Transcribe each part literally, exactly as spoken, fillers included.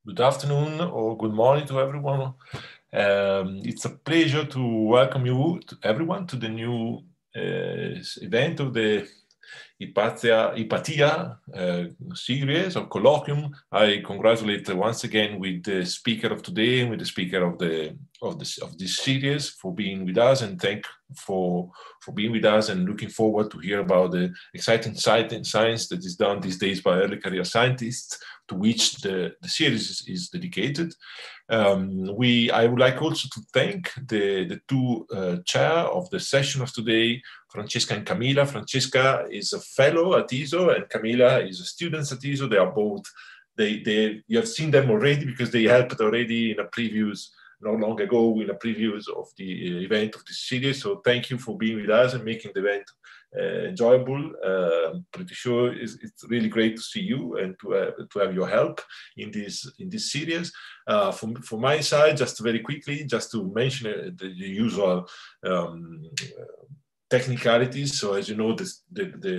Good afternoon or good morning to everyone. Um, it's a pleasure to welcome you, to everyone, to the new uh, event of the Hypatia, Hypatia uh, series of colloquium. I congratulate once again with the speaker of today and with the speaker of the of this of this series for being with us, and thank for for being with us and looking forward to hear about the exciting science that is done these days by early career scientists, to which the, the series is, is dedicated. Um, we, I would like also to thank the, the two uh, chair of the session of today, Francesca and Camila. Francesca is a fellow at I S O and Camila is a student at I S O. They are both, they, they, you have seen them already because they helped already in a previous, not long ago, in a previous of the event of this series. So thank you for being with us and making the event Uh, enjoyable. Uh, I'm pretty sure it's, it's really great to see you and to, uh, to have your help in this in this series. Uh, from, from my side, just very quickly, just to mention uh, the, the usual um, technicalities. So as you know, this, the, the,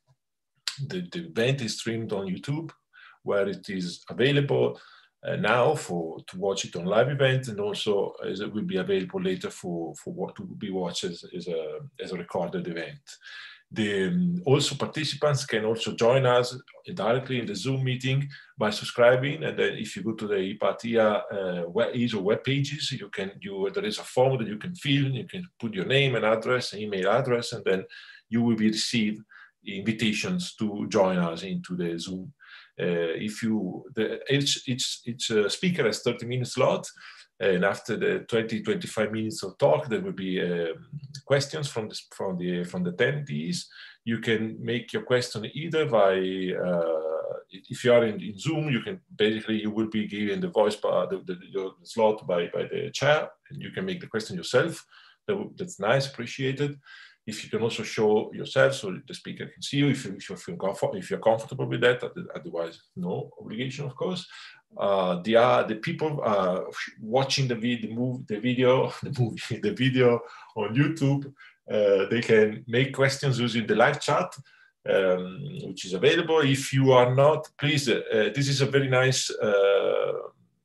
the, the event is streamed on YouTube, where it is available Uh, now for to watch it on live event, and also as it will be available later for for what to be watched as, as a as a recorded event. The um, also participants can also join us directly in the Zoom meeting by subscribing, and then if you go to the Hypatia uh, web, I S O web pages, you can you there is a form that you can fill. You can put your name and address, and email address, and then you will be received invitations to join us into the Zoom. Uh, if you, the, each, each, each uh, speaker has thirty minute slot, and after the twenty to twenty-five minutes of talk, there will be um, questions from the, from the, from the attendees. You can make your question either by, uh, if you are in, in Zoom, you can basically, you will be given the voice bar, the, the, your slot by, by the chair, and you can make the question yourself. That, that's nice, appreciated. If you can also show yourself so the speaker can see you, if, you, if, you feel comfort, if you're comfortable with that, otherwise no obligation, of course. Uh, the, uh, the people uh, watching the, vid the, move, the video, the movie, the video on YouTube, uh, they can make questions using the live chat, um, which is available. If you are not, please, uh, this is a very nice, uh,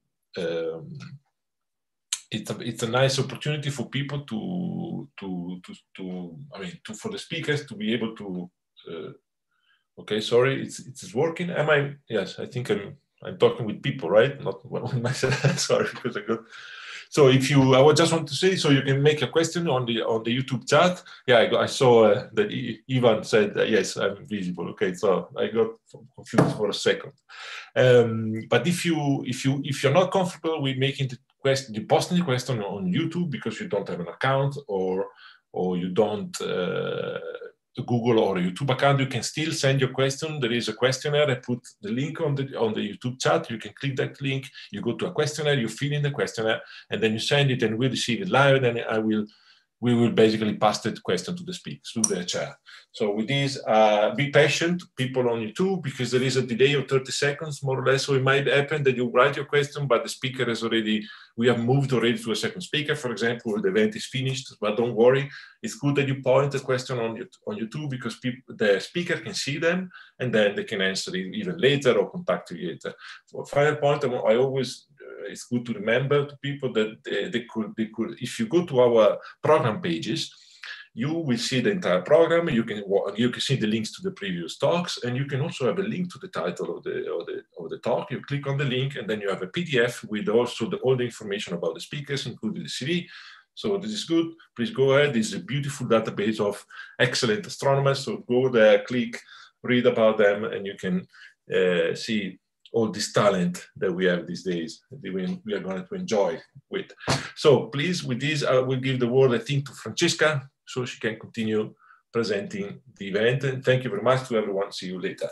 um, It's a, it's a nice opportunity for people to, to, to, to, I mean, to, for the speakers to be able to, uh, okay, sorry, it's, it's working. Am I, yes, I think I'm, I'm talking with people, right? Not with myself, sorry, because I got, so if you, I would just want to say, so you can make a question on the, on the YouTube chat. Yeah, I, got, I saw uh, that Ivan said, uh, yes, I'm visible. Okay, so I got confused for a second. Um, but if you, if you, if you're not comfortable with making the question, the posting the question on YouTube because you don't have an account or, or you don't uh, Google or a YouTube account, you can still send your question. There is a questionnaire. I put the link on the on the YouTube chat. You can click that link. You go to a questionnaire. You fill in the questionnaire, and then you send it, and we'll receive it live. And then I will, we will basically pass that question to the speaker, to the chair. So with this, uh, be patient, people on YouTube, because there is a delay of thirty seconds, more or less. So it might happen that you write your question, but the speaker has already, we have moved already to a second speaker, for example, the event is finished, but don't worry. It's good that you point the question on, on YouTube because people, the speaker can see them, and then they can answer it even later or contact you later. For final point, I always, it's good to remember to people that they, they, could, they could, if you go to our program pages, you will see the entire program. You can you can see the links to the previous talks, and you can also have a link to the title of the of the, of the talk. You click on the link, and then you have a P D F with also the, all the information about the speakers, including the C V. So this is good. Please go ahead. This is a beautiful database of excellent astronomers. So go there, click, read about them, and you can uh, see all this talent that we have these days, that we, we are going to enjoy with. So please, with this, I will give the word, I think, to Francesca, so she can continue presenting the event. And thank you very much to everyone. See you later.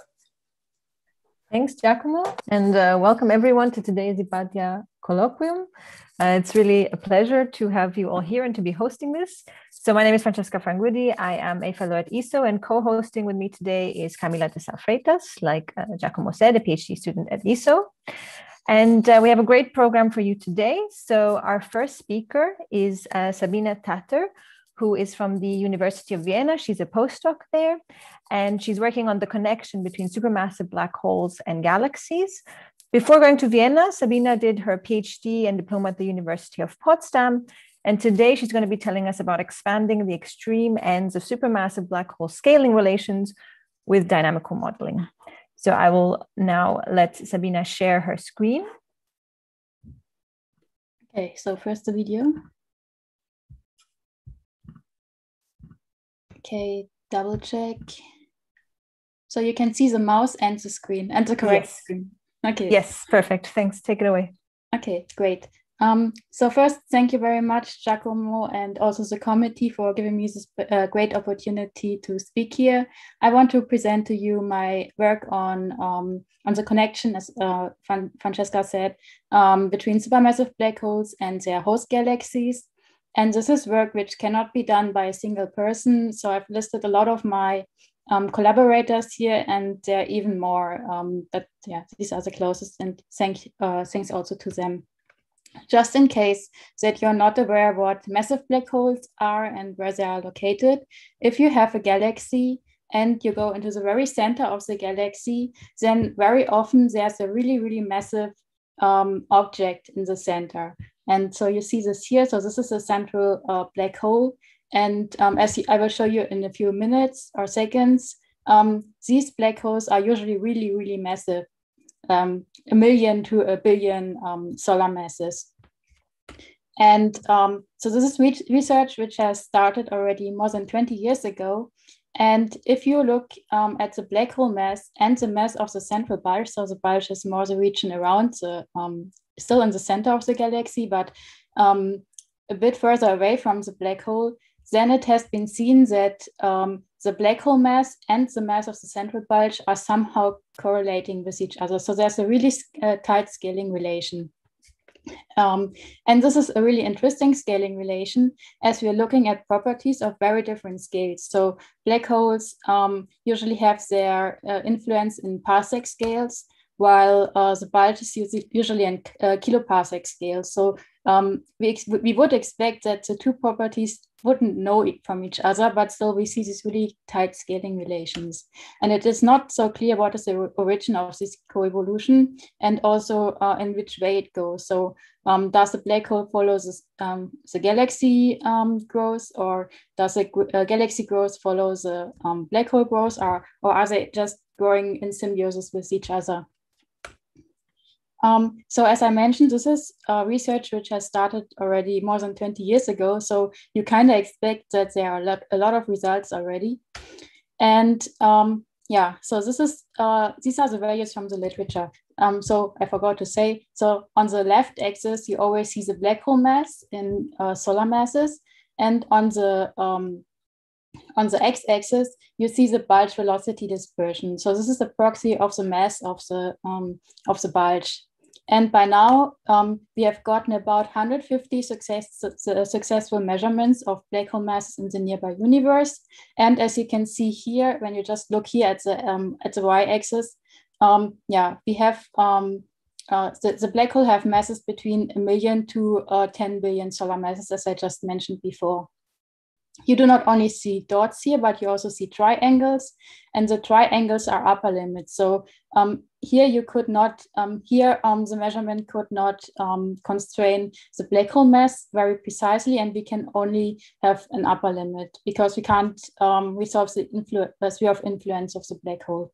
Thanks, Giacomo, and uh, welcome everyone to today's Hypatia colloquium. Uh, it's really a pleasure to have you all here and to be hosting this. So my name is Francesca Frangudi. I am a fellow at I S O, and co-hosting with me today is Camila de Sá Freitas, like uh, Giacomo said, a PhD student at I S O. And uh, we have a great program for you today. So our first speaker is uh, Sabine Tatter, who is from the University of Vienna. She's a postdoc there, and she's working on the connection between supermassive black holes and galaxies. Before going to Vienna, Sabina did her PhD and diploma at the University of Potsdam. And today she's going to be telling us about expanding the extreme ends of supermassive black hole scaling relations with dynamical modeling. So I will now let Sabina share her screen. Okay, so first the video. Okay, double check. So you can see the mouse and the screen and the correct Yes. screen. Okay. Yes, perfect. Thanks. Take it away. Okay, great. Um, so first, thank you very much, Giacomo, and also the committee for giving me this uh, great opportunity to speak here. I want to present to you my work on, um, on the connection, as uh, Fran Francesca said, um, between supermassive black holes and their host galaxies. And this is work which cannot be done by a single person. So I've listed a lot of my um, collaborators here, and there are even more. Um, but yeah, these are the closest, and thank, uh, thanks also to them. Just in case that you're not aware what massive black holes are and where they are located, if you have a galaxy and you go into the very center of the galaxy, then very often there's a really, really massive um, object in the center. And so you see this here. So this is a central uh, black hole. And um, as I will show you in a few minutes or seconds, um, these black holes are usually really, really massive. Um, a million to a billion um, solar masses. And um, so this is re research which has started already more than twenty years ago. And if you look um, at the black hole mass and the mass of the central bulge, so the bulge is more the region around, the, um, still in the center of the galaxy, but um, a bit further away from the black hole, then it has been seen that um, the black hole mass and the mass of the central bulge are somehow correlating with each other. So there's a really uh, tight scaling relation. Um, and this is a really interesting scaling relation as we're looking at properties of very different scales. So black holes um, usually have their uh, influence in parsec scales, while uh, the bulge is usually in uh, kiloparsec scale. So um, we, we would expect that the two properties wouldn't know it from each other, but still we see these really tight scaling relations. And it is not so clear what is the origin of this coevolution and also uh, in which way it goes. So um, does the black hole follow this, um, the galaxy um, growth, or does the uh, galaxy growth follow the um, black hole growth, or, or are they just growing in symbiosis with each other? Um, so as I mentioned, this is uh, research which has started already more than twenty years ago. So you kind of expect that there are a lot, a lot of results already. And um, yeah, so this is uh, these are the values from the literature. Um, so I forgot to say, so on the left axis, you always see the black hole mass in uh, solar masses. And on the um, on the x-axis, you see the bulge velocity dispersion. So this is the proxy of the mass of the um, of the bulge. And by now, um, we have gotten about one hundred fifty success, su successful measurements of black hole masses in the nearby universe. And as you can see here, when you just look here at the um, at the y-axis, um, yeah, we have um, uh, the, the black hole have masses between a million to uh, ten billion solar masses, as I just mentioned before. You do not only see dots here, but you also see triangles, and the triangles are upper limits. So um, here you could not, um, here um, the measurement could not um, constrain the black hole mass very precisely, and we can only have an upper limit because we can't um, resolve the influ uh, sphere of influence of the black hole.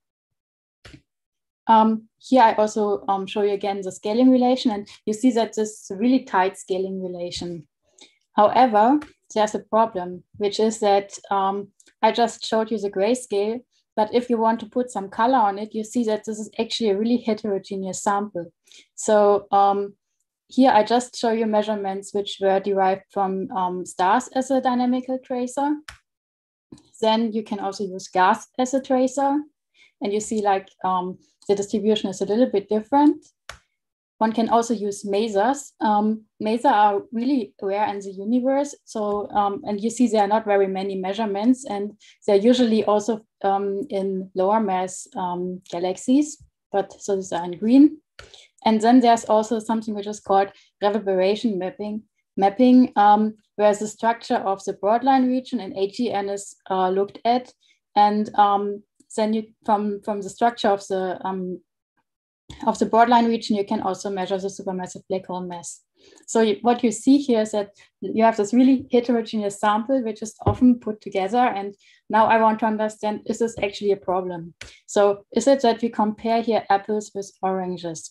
Um, here I also um, show you again the scaling relation, and you see that this is a really tight scaling relation. However, there's a problem, which is that um, I just showed you the grayscale, but if you want to put some color on it, you see that this is actually a really heterogeneous sample. So um, here I just show you measurements which were derived from um, stars as a dynamical tracer. Then you can also use gas as a tracer, and you see like um, the distribution is a little bit different. One can also use masers. Um, masers are really rare in the universe. So, um, and you see there are not very many measurements, and they're usually also um, in lower mass um, galaxies, but so these are in green. And then there's also something which is called reverberation mapping. mapping, um, where the structure of the broadline region in A G N is uh, looked at, and um, then you from from the structure of the um, of the broadline region, you can also measure the supermassive black hole mass. So you, what you see here is that you have this really heterogeneous sample, which is often put together. And now I want to understand, is this actually a problem? So is it that we compare here apples with oranges?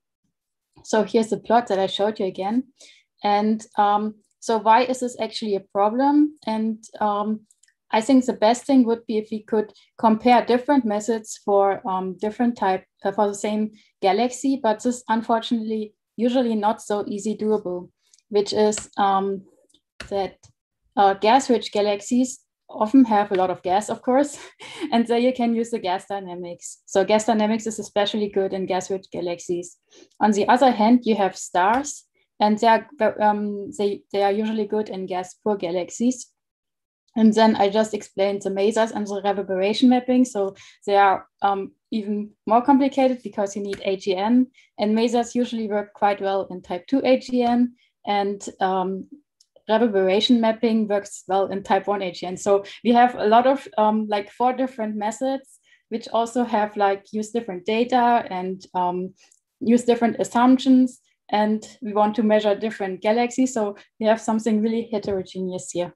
So here's the plot that I showed you again. And um, so why is this actually a problem? And um, I think the best thing would be if we could compare different methods for um, different type, uh, for the same galaxy, but this unfortunately usually not so easy doable, which is um, that uh, gas-rich galaxies often have a lot of gas, of course, and there you can use the gas dynamics. So gas dynamics is especially good in gas-rich galaxies. On the other hand, you have stars, and they are, um, they, they are usually good in gas-poor galaxies. And then I just explained the mesas and the reverberation mapping. So they are um, even more complicated because you need A G N, and mesas usually work quite well in type two A G N, and um, reverberation mapping works well in type one A G N. So we have a lot of um, like four different methods, which also have like use different data and um, use different assumptions. And we want to measure different galaxies. So we have something really heterogeneous here.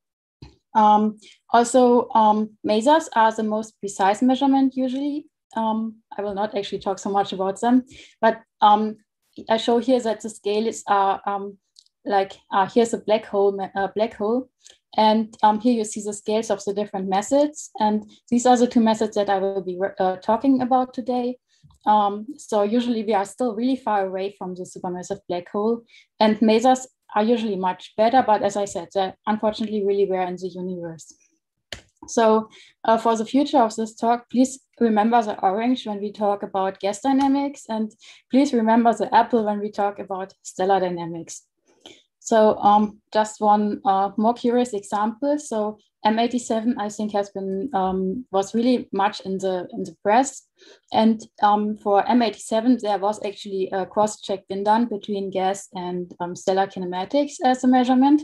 Um, also, um, mesas are the most precise measurement usually. Um, I will not actually talk so much about them, but um, I show here that the scales are um, like, uh, here's a black hole, uh, black hole. And um, here you see the scales of the different methods. And these are the two methods that I will be uh, talking about today. Um, so usually we are still really far away from the supermassive black hole, and mesas are usually much better, but as I said, they're unfortunately really rare in the universe. So uh, for the future of this talk, please remember the orange when we talk about gas dynamics, and please remember the apple when we talk about stellar dynamics. So um, just one uh, more curious example. So M eighty-seven, I think, has been um, was really much in the in the press, and um, for M eighty-seven, there was actually a cross-check been done between gas and um, stellar kinematics as a measurement.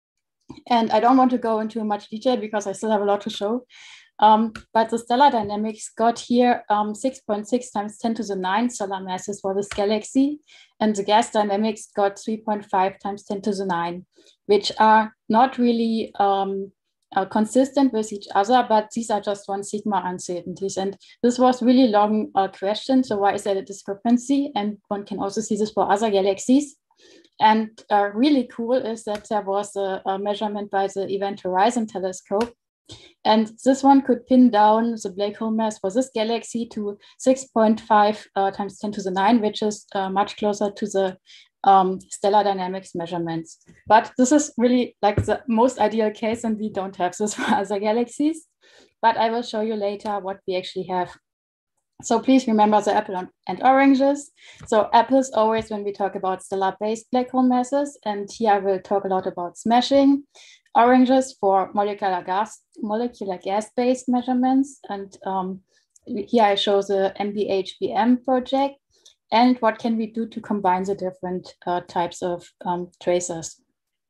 And I don't want to go into much detail because I still have a lot to show. Um, but the stellar dynamics got here um, six point six times ten to the nine solar masses for this galaxy, and the gas dynamics got three point five times ten to the nine, which are not really um, uh, consistent with each other, but these are just one sigma uncertainties. And this was really long uh, question. So why is there a discrepancy? And one can also see this for other galaxies. And uh, really cool is that there was a, a measurement by the Event Horizon Telescope. And this one could pin down the black hole mass for this galaxy to six point five uh, times ten to the nine, which is uh, much closer to the um, stellar dynamics measurements. But this is really like the most ideal case, and we don't have this for other galaxies. But I will show you later what we actually have. So please remember the apple and oranges. So apples always when we talk about stellar-based black hole masses, and here I will talk a lot about smashing. Oranges for molecular gas, molecular gas-based measurements, and um, here I show the M B H B M project and what can we do to combine the different uh, types of um, tracers.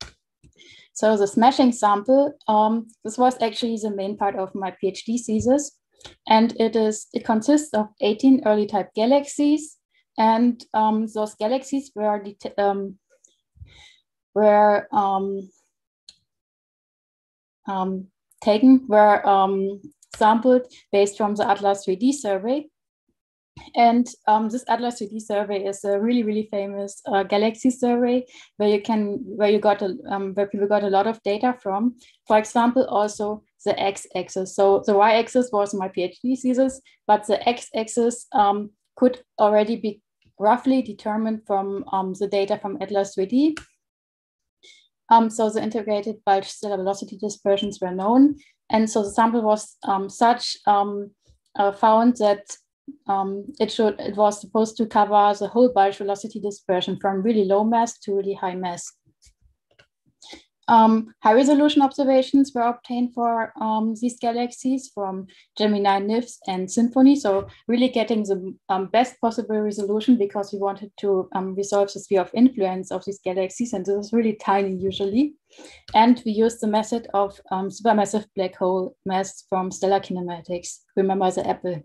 So the smashing sample, um, this was actually the main part of my PhD thesis. And it is it consists of eighteen early type galaxies, and um, those galaxies were um, were um, um, taken were um, sampled based from the Atlas three D survey. And um, this Atlas three D survey is a really really famous uh, galaxy survey where you can where you got a, um, where people got a lot of data from. For example, also the x-axis. So the y-axis was my PhD thesis, but the x-axis um, could already be roughly determined from um, the data from Atlas three D. Um, so the integrated bulge stellar velocity dispersions were known, and so the sample was um, such um, uh, found that um, it should it was supposed to cover the whole bulge velocity dispersion from really low mass to really high mass. Um, high resolution observations were obtained for um, these galaxies from Gemini, Nifs, and Symphony. So really getting the um, best possible resolution, because we wanted to um, resolve the sphere of influence of these galaxies. And this is really tiny usually. And we used the method of um, supermassive black hole mass from stellar kinematics. Remember the apple.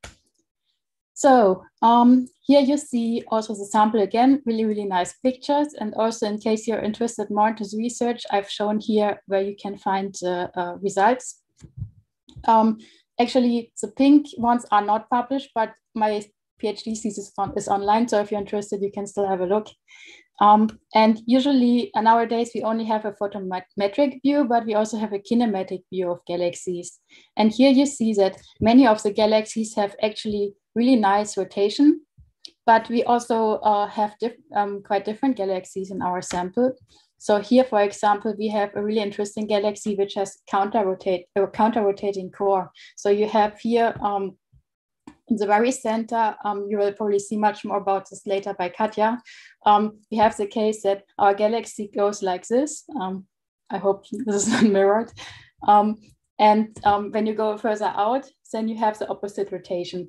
So um, here you see also the sample again, really, really nice pictures. And also in case you're interested more into the research, I've shown here where you can find the uh, results. Um, actually, the pink ones are not published, but my PhD thesis is online. So if you're interested, you can still have a look. Um, and usually uh, nowadays we only have a photometric view, but we also have a kinematic view of galaxies. And here you see that many of the galaxies have actually really nice rotation, but we also uh, have diff um, quite different galaxies in our sample. So here, for example, we have a really interesting galaxy which has counter-rotate or counter-rotating core. So you have here um, in the very center, um, you will probably see much more about this later by Katja. Um, we have the case that our galaxy goes like this. Um, I hope this is not mirrored. Um, and um, when you go further out, then you have the opposite rotation.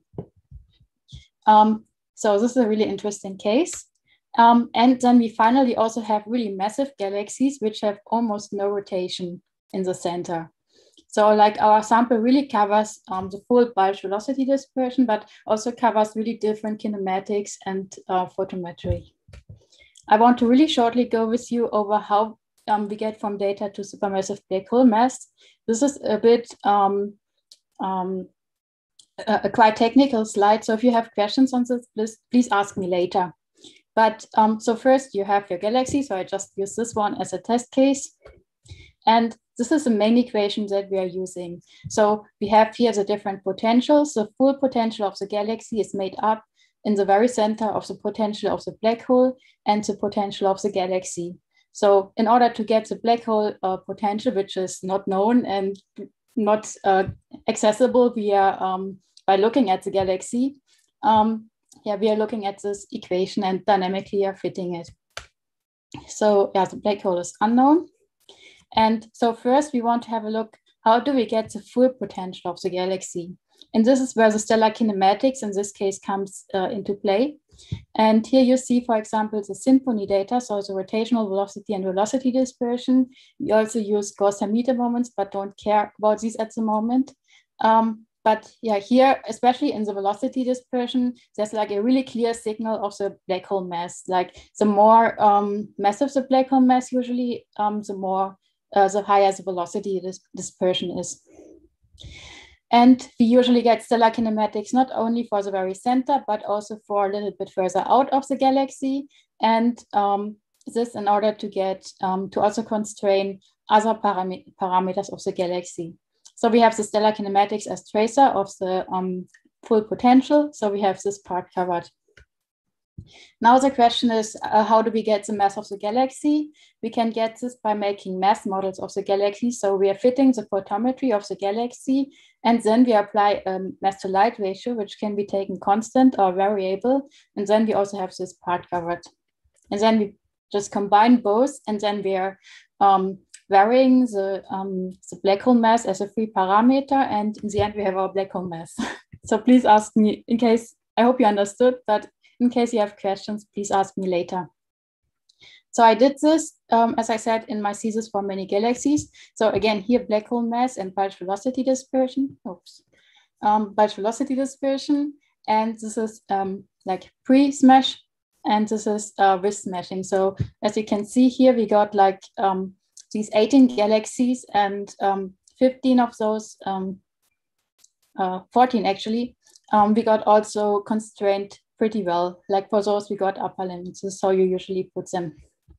Um, so this is a really interesting case. Um, and then we finally also have really massive galaxies which have almost no rotation in the center. So like our sample really covers um, the full bulge velocity dispersion, but also covers really different kinematics and uh, photometry. I want to really shortly go with you over how um, we get from data to supermassive black hole mass. This is a bit um, um, a, a quite technical slide. So if you have questions on this, please, please ask me later. But um, so first you have your galaxy. So I just use this one as a test case. And this is the main equation that we are using. So we have here the different potentials. The full potential of the galaxy is made up in the very center of the potential of the black hole and the potential of the galaxy. So in order to get the black hole uh, potential, which is not known and not uh, accessible via um, by looking at the galaxy, um, yeah, we are looking at this equation and dynamically are fitting it. So yeah, the black hole is unknown. And so first we want to have a look, how do we get the full potential of the galaxy? And this is where the stellar kinematics in this case comes uh, into play. And here you see, for example, the Symphony data, so the rotational velocity and velocity dispersion. We also use Gaussian meter moments, but don't care about these at the moment. Um, but yeah, here, especially in the velocity dispersion, there's like a really clear signal of the black hole mass. Like the more um, massive the black hole mass usually, um, the more Uh, the higher the velocity dis dispersion is. And we usually get stellar kinematics not only for the very center, but also for a little bit further out of the galaxy. And um, this in order to get, um, to also constrain other param parameters of the galaxy. So we have the stellar kinematics as tracer of the um, full potential. So we have this part covered. Now the question is, uh, how do we get the mass of the galaxy? We can get this by making mass models of the galaxy. So we are fitting the photometry of the galaxy, and then we apply a mass to light ratio, which can be taken constant or variable. And then we also have this part covered. And then we just combine both, and then we are um, varying the, um, the black hole mass as a free parameter. And in the end, we have our black hole mass. So please ask me in case, I hope you understood, but in case you have questions, please ask me later. So I did this, um, as I said, in my thesis for many galaxies. So again, here black hole mass and bulge velocity dispersion. Oops, um, bulge velocity dispersion, and this is um, like pre-smash, and this is uh, with smashing. So as you can see here, we got like um, these eighteen galaxies, and um, fifteen of those, um, uh, fourteen actually, um, we got also constrained pretty well. Like for those, we got upper limits. This is how you usually put them.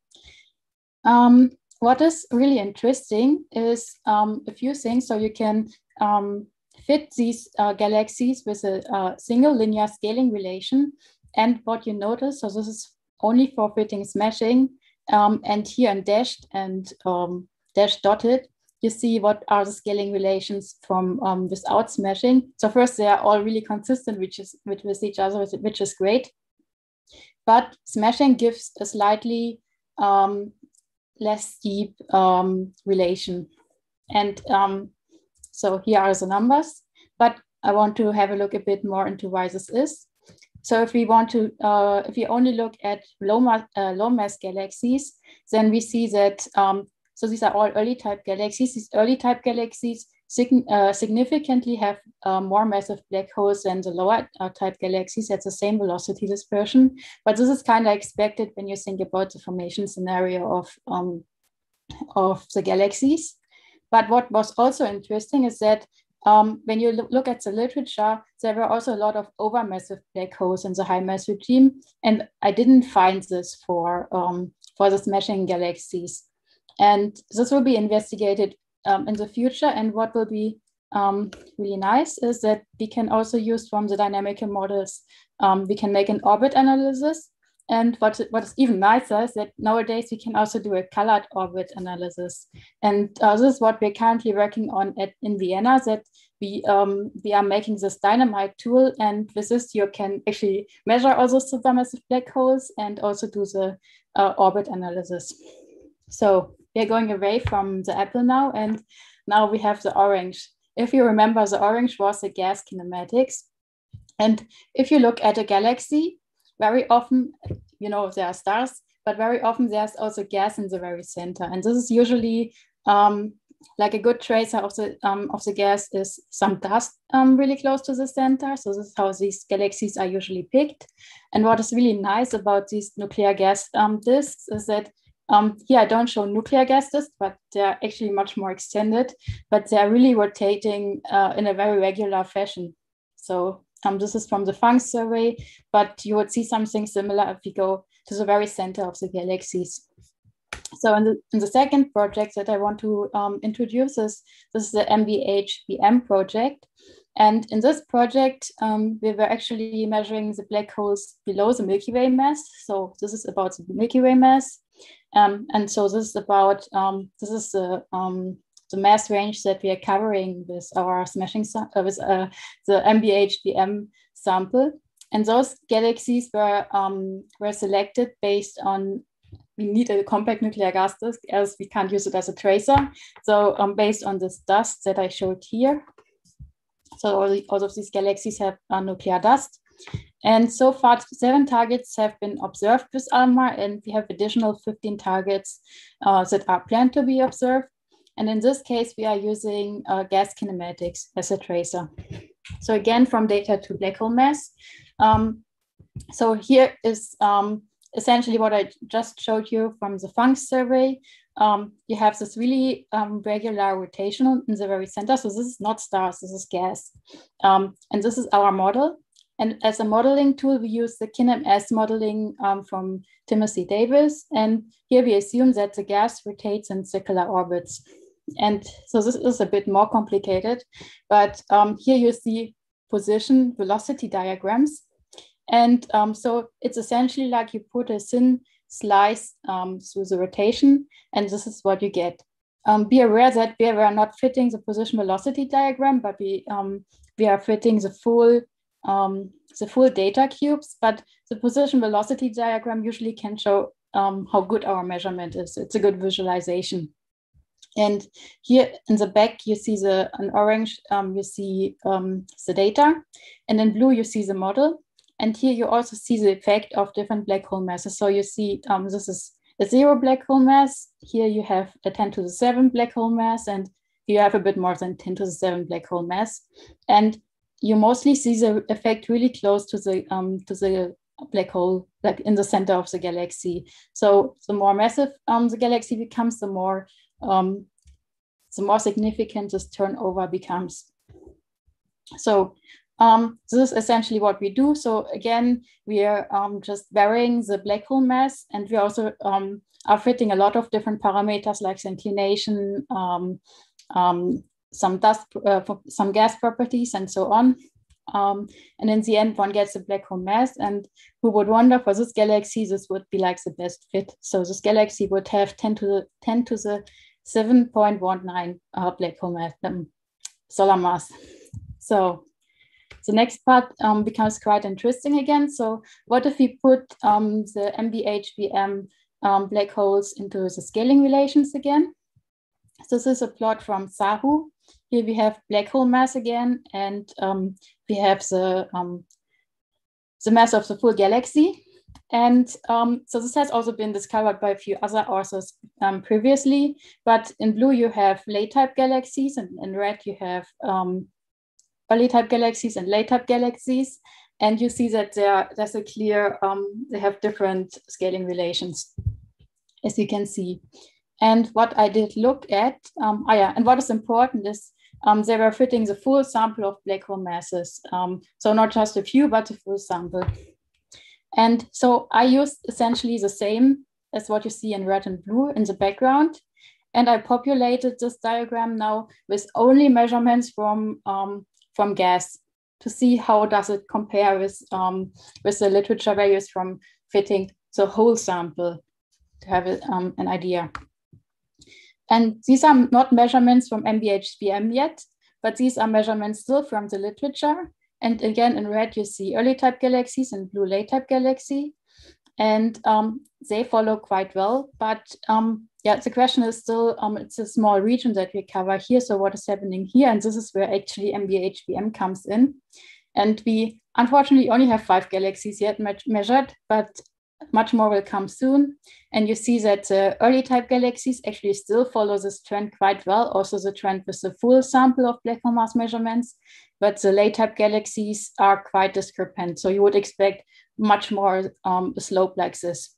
Um, what is really interesting is um, a few things. So you can um, fit these uh, galaxies with a, a single linear scaling relation. And what you notice, so this is only for fitting smashing. Um, and here in dashed and um, dash dotted, you see what are the scaling relations from um, without smashing. So first, they are all really consistent which is, with, with each other, which is great. But smashing gives a slightly um, less steep um, relation. And um, so here are the numbers, but I want to have a look a bit more into why this is. So if we want to, uh, if we only look at low, ma uh, low mass galaxies, then we see that, um, so these are all early type galaxies. These early type galaxies sig uh, significantly have uh, more massive black holes than the lower uh, type galaxies at the same velocity dispersion. But this is kind of expected when you think about the formation scenario of, um, of the galaxies. But what was also interesting is that Um, when you look, look at the literature, there were also a lot of overmassive black holes in the high mass regime, and I didn't find this for, um, for the smashing galaxies. And this will be investigated um, in the future, and what will be um, really nice is that we can also use from the dynamical models, um, we can make an orbit analysis. And what, what is even nicer is that nowadays we can also do a colored orbit analysis. And uh, this is what we're currently working on at, in Vienna, that we, um, we are making this dynamite tool. And with this, you can actually measure all those supermassive black holes and also do the uh, orbit analysis. So we're going away from the apple now, and now we have the orange. If you remember, the orange was the gas kinematics. And if you look at a galaxy, very often, you know, there are stars, but very often there's also gas in the very center. And this is usually um, like a good tracer of the, um, of the gas is some dust um, really close to the center. So this is how these galaxies are usually picked. And what is really nice about these nuclear gas um, disks is that um, here I don't show nuclear gas disks, but they're actually much more extended, but they're really rotating uh, in a very regular fashion. So Um, this is from the Funk survey, but you would see something similar if you go to the very center of the galaxies. So in the, in the second project that I want to um, introduce is, this is the M B H B M project. And in this project, um, we were actually measuring the black holes below the Milky Way mass. So this is about the Milky Way mass. Um, and so this is about, um, this is the, um, the mass range that we are covering with our smashing, uh, with uh, the M B H B M sample. And those galaxies were, um, were selected based on, we need a compact nuclear gas disk, else we can't use it as a tracer. So um, based on this dust that I showed here. So all, the, all of these galaxies have uh, nuclear dust. And so far, seven targets have been observed with ALMA, and we have additional fifteen targets uh, that are planned to be observed. And in this case, we are using uh, gas kinematics as a tracer. So again, from data to black hole mass. Um, so here is um, essentially what I just showed you from the Funk survey. Um, you have this really um, regular rotation in the very center. So this is not stars, this is gas. Um, and this is our model. And as a modeling tool, we use the KinEMS modeling um, from Timothy Davis. And here we assume that the gas rotates in circular orbits. And so this is a bit more complicated, but um, here you see position velocity diagrams. And um, so it's essentially like you put a thin slice um, through the rotation, and this is what you get. Um, be aware that we are not fitting the position velocity diagram, but we, um, we are fitting the full, um, the full data cubes, but the position velocity diagram usually can show um, how good our measurement is. It's a good visualization. And here in the back, you see the, in orange, um, you see um, the data, and in blue, you see the model. And here you also see the effect of different black hole masses. So you see um, this is a zero black hole mass. Here you have a ten to the seven black hole mass, and you have a bit more than ten to the seven black hole mass. And you mostly see the effect really close to the, um, to the black hole, like in the center of the galaxy. So the more massive um, the galaxy becomes, the more, um, the more significant this turnover becomes. So Um, this is essentially what we do. So again, we are um, just varying the black hole mass, and we also um, are fitting a lot of different parameters like inclination, um, um, some dust, uh, some gas properties, and so on. Um, and in the end, one gets a black hole mass. And who would wonder, for this galaxy, this would be like the best fit. So this galaxy would have ten to the ten to the seven point one nine uh, black hole mass, um, solar mass. So the next part um, becomes quite interesting again. So what if we put um, the M B H B M um, black holes into the scaling relations again. So this is a plot from Sahu. Here we have black hole mass again, and um, we have the, um, the mass of the full galaxy. And um, so this has also been discovered by a few other authors um, previously, but in blue you have late type galaxies, and in red you have um, early type galaxies and late type galaxies. And you see that there, there's a clear, um, they have different scaling relations, as you can see. And what I did look at, um, oh yeah, and what is important is um, they were fitting the full sample of black hole masses. Um, so not just a few, but the full sample. And so I used essentially the same as what you see in red and blue in the background. And I populated this diagram now with only measurements from, um, from gas to see how does it compare with, um, with the literature values from fitting the whole sample to have a, um, an idea. And these are not measurements from M B H B M yet, but these are measurements still from the literature. And again, in red, you see early type galaxies and blue late type galaxy. And um, they follow quite well. But um, yeah, the question is still, um, it's a small region that we cover here. So what is happening here? And this is where actually M B H B M comes in. And we unfortunately only have five galaxies yet me measured, but much more will come soon. And you see that uh, early type galaxies actually still follow this trend quite well, also the trend with the full sample of black hole mass measurements, but the late type galaxies are quite discrepant. So you would expect much more um, a slope like this.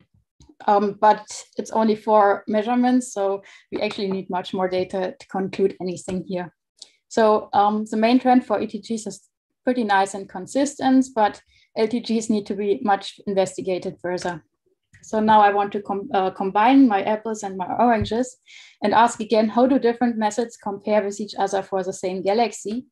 Um, but it's only four measurements, so we actually need much more data to conclude anything here. So um, the main trend for E T Gs is pretty nice and consistent, but L T Gs need to be much investigated further. So now I want to com uh, combine my apples and my oranges and ask again, how do different methods compare with each other for the same galaxy?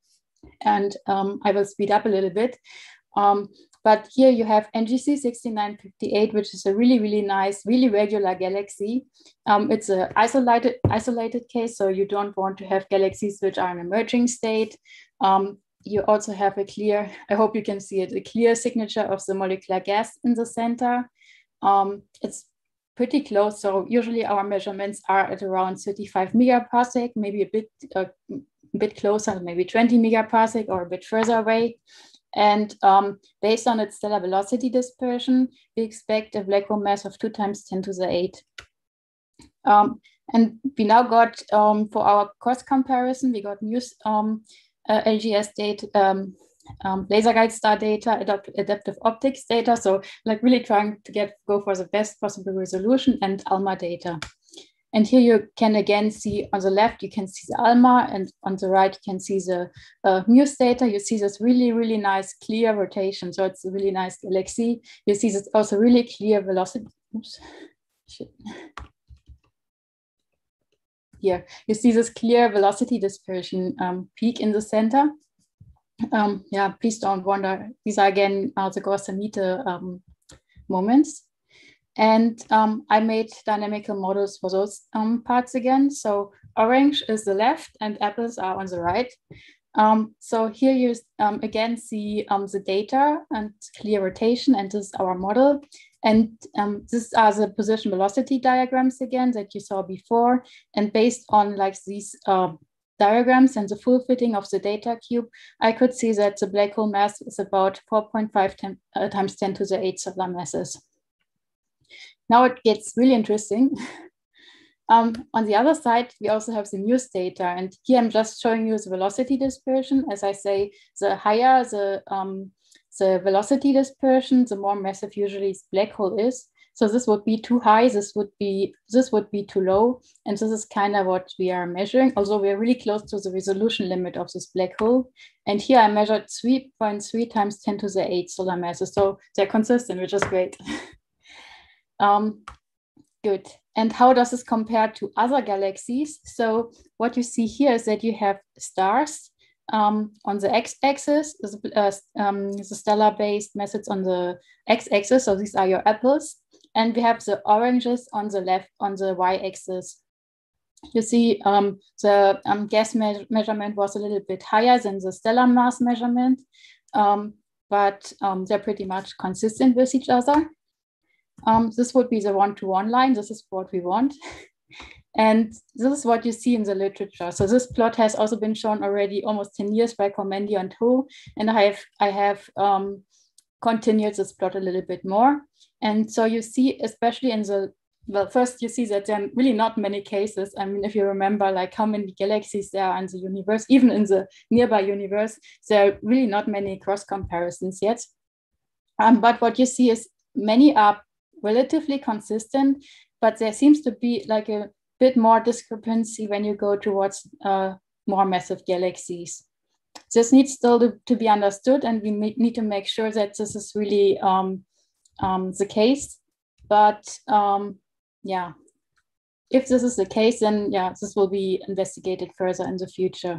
And um, I will speed up a little bit. Um, but here you have N G C six nine five eight, which is a really, really nice, really regular galaxy. Um, it's an isolated, isolated case, so you don't want to have galaxies which are in emerging state. Um, You also have a clear, I hope you can see it, a clear signature of the molecular gas in the center. Um, it's pretty close. So usually our measurements are at around thirty-five megaparsec, maybe a bit, uh, a bit closer, maybe twenty megaparsec or a bit further away. And um, based on its stellar velocity dispersion, we expect a black hole mass of two times ten to the eight. Um, and we now got, um, for our cross comparison, we got new um, Uh, L G S data, um, um, laser guide star data, adapt adaptive optics data. So like really trying to get go for the best possible resolution, and ALMA data. And here you can again see on the left, you can see the ALMA, and on the right, you can see the uh, MUSE data. You see this really, really nice clear rotation. So it's a really nice galaxy. You see this also really clear velocity. Oops. Shit. Here, you see this clear velocity dispersion um, peak in the center. Um, yeah, please don't wonder. These are again uh, the Gauss-Hermite um, moments. And um, I made dynamical models for those um, parts again. So orange is the left and apples are on the right. Um, so here you um, again see um, the data and clear rotation, and this is our model. And um, these are the position velocity diagrams again that you saw before. And based on like these uh, diagrams and the full fitting of the data cube, I could see that the black hole mass is about four point five uh, times ten to the eight solar masses. Now it gets really interesting. Um, on the other side, we also have the MUSE data. And here I'm just showing you the velocity dispersion. As I say, the higher the um, the velocity dispersion, the more massive usually this black hole is. So this would be too high, this would be this would be too low. And this is kind of what we are measuring, although we're really close to the resolution limit of this black hole. And here I measured three point three times ten to the eight solar masses. So they're consistent, which is great. um, good. And how does this compare to other galaxies? So what you see here is that you have stars. Um, on the x-axis is uh, um, the stellar-based methods on the x-axis, so these are your apples, and we have the oranges on the left on the y-axis. You see um, the um, gas me measurement was a little bit higher than the stellar mass measurement, um, but um, they're pretty much consistent with each other. Um, this would be the one-to-one line. This is what we want. And this is what you see in the literature. So this plot has also been shown already almost ten years by Comendi and Ho. And I have, I have um, continued this plot a little bit more. And so you see, especially in the, well, first you see that there are really not many cases. I mean, if you remember like how many galaxies there are in the universe, even in the nearby universe, there are really not many cross comparisons yet. Um, but what you see is many are relatively consistent, but there seems to be like a bit more discrepancy when you go towards uh, more massive galaxies. This needs still to, to be understood, and we need to make sure that this is really um, um, the case. But um, yeah, if this is the case, then yeah, this will be investigated further in the future.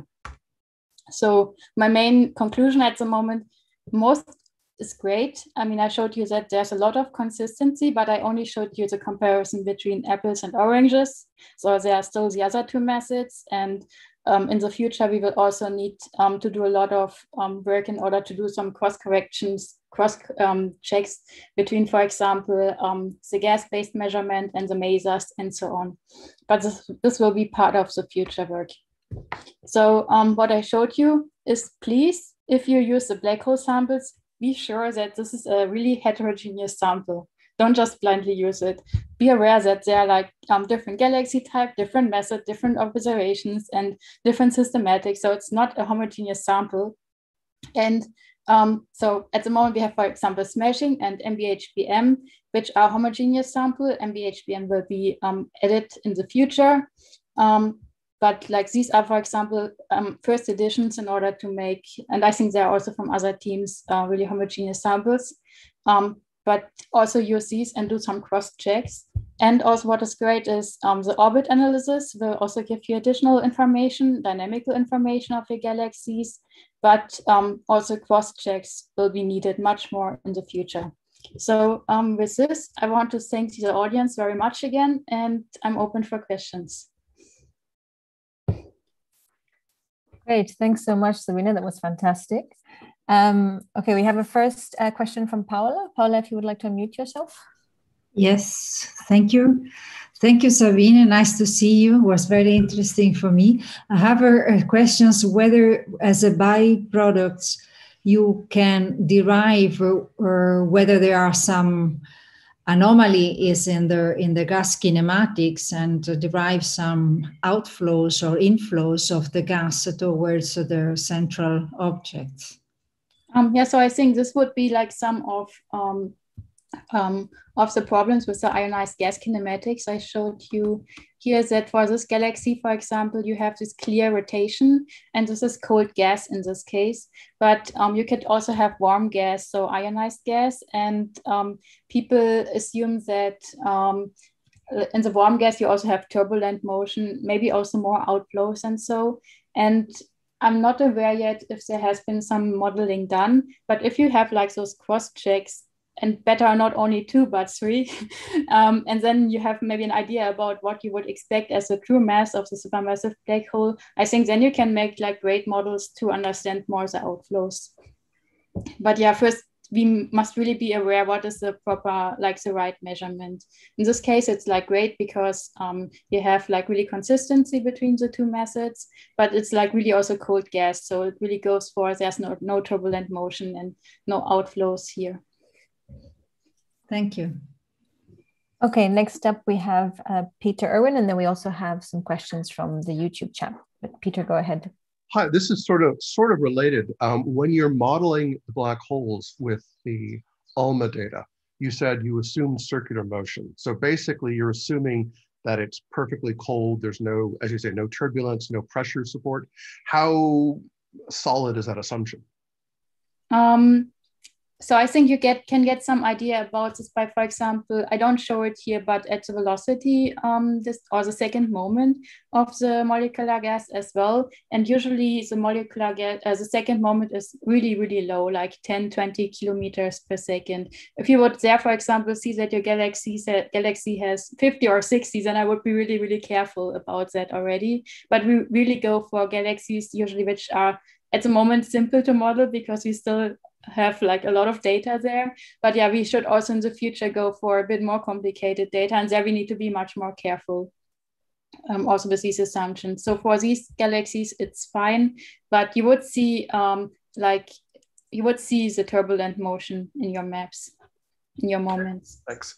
So my main conclusion at the moment, most is great. I mean, I showed you that there's a lot of consistency, but I only showed you the comparison between apples and oranges. So there are still the other two methods. And um, in the future, we will also need um, to do a lot of um, work in order to do some cross corrections, cross um, checks between, for example, um, the gas-based measurement and the masers and so on. But this, this will be part of the future work. So um, what I showed you is, please, if you use the black hole samples, be sure that this is a really heterogeneous sample. Don't just blindly use it. Be aware that there are like um, different galaxy type, different method, different observations, and different systematics. So it's not a homogeneous sample. And um, so at the moment we have, for example, smashing and M B H B M, which are homogeneous sample. M B H B M will be um, added in the future. Um, But like these are, for example, um, first editions in order to make, and I think there are also from other teams, uh, really homogeneous samples, um, but also use these and do some cross checks. And also what is great is um, the orbit analysis will also give you additional information, dynamical information of your galaxies, but um, also cross checks will be needed much more in the future. So um, with this, I want to thank the audience very much again, and I'm open for questions. Great, thanks so much, Sabine. That was fantastic. Um, okay, we have a first uh, question from Paula. Paula, if you would like to unmute yourself. Yes, thank you. Thank you, Sabine. Nice to see you. It was very interesting for me. I have a, a questions whether as a byproduct you can derive or, or whether there are some anomaly is in the in the gas kinematics and uh, derive some outflows or inflows of the gas towards the central objects. Um, yeah, so I think this would be like some of um, um, of the problems with the ionized gas kinematics. I showed you here that for this galaxy, for example, you have this clear rotation, and this is cold gas in this case. But um, you could also have warm gas, so ionized gas, and um, people assume that um, in the warm gas you also have turbulent motion, maybe also more outflows and so. And I'm not aware yet if there has been some modeling done, but if you have like those cross checks, and better not only two, but three. um, and then you have maybe an idea about what you would expect as the true mass of the supermassive black hole. I think then you can make like great models to understand more the outflows. But yeah, first we must really be aware what is the proper, like the right measurement. In this case, it's like great because um, you have like really consistency between the two methods, but it's like really also cold gas. So it really goes for, there's no, no turbulent motion and no outflows here. Thank you. Okay, next up we have uh, Peter Irwin, and then we also have some questions from the YouTube chat. But Peter, go ahead. Hi, this is sort of sort of related. Um, when you're modeling the black holes with the ALMA data, you said you assumed circular motion. So basically you're assuming that it's perfectly cold. There's no, as you say, no turbulence, no pressure support. How solid is that assumption? Um, So I think you get can get some idea about this by, for example, I don't show it here, but at the velocity um, this or the second moment of the molecular gas as well. And usually the molecular gas, uh, the second moment is really, really low, like ten, twenty kilometers per second. If you would there, for example, see that your galaxy, galaxy has fifty or sixty, then I would be really, really careful about that already. But we really go for galaxies usually which are at the moment simple to model because we still have like a lot of data there. But yeah, we should also in the future go for a bit more complicated data, and there we need to be much more careful um, also with these assumptions. So for these galaxies, it's fine, but you would see um, like you would see the turbulent motion in your maps, in your moments. Thanks.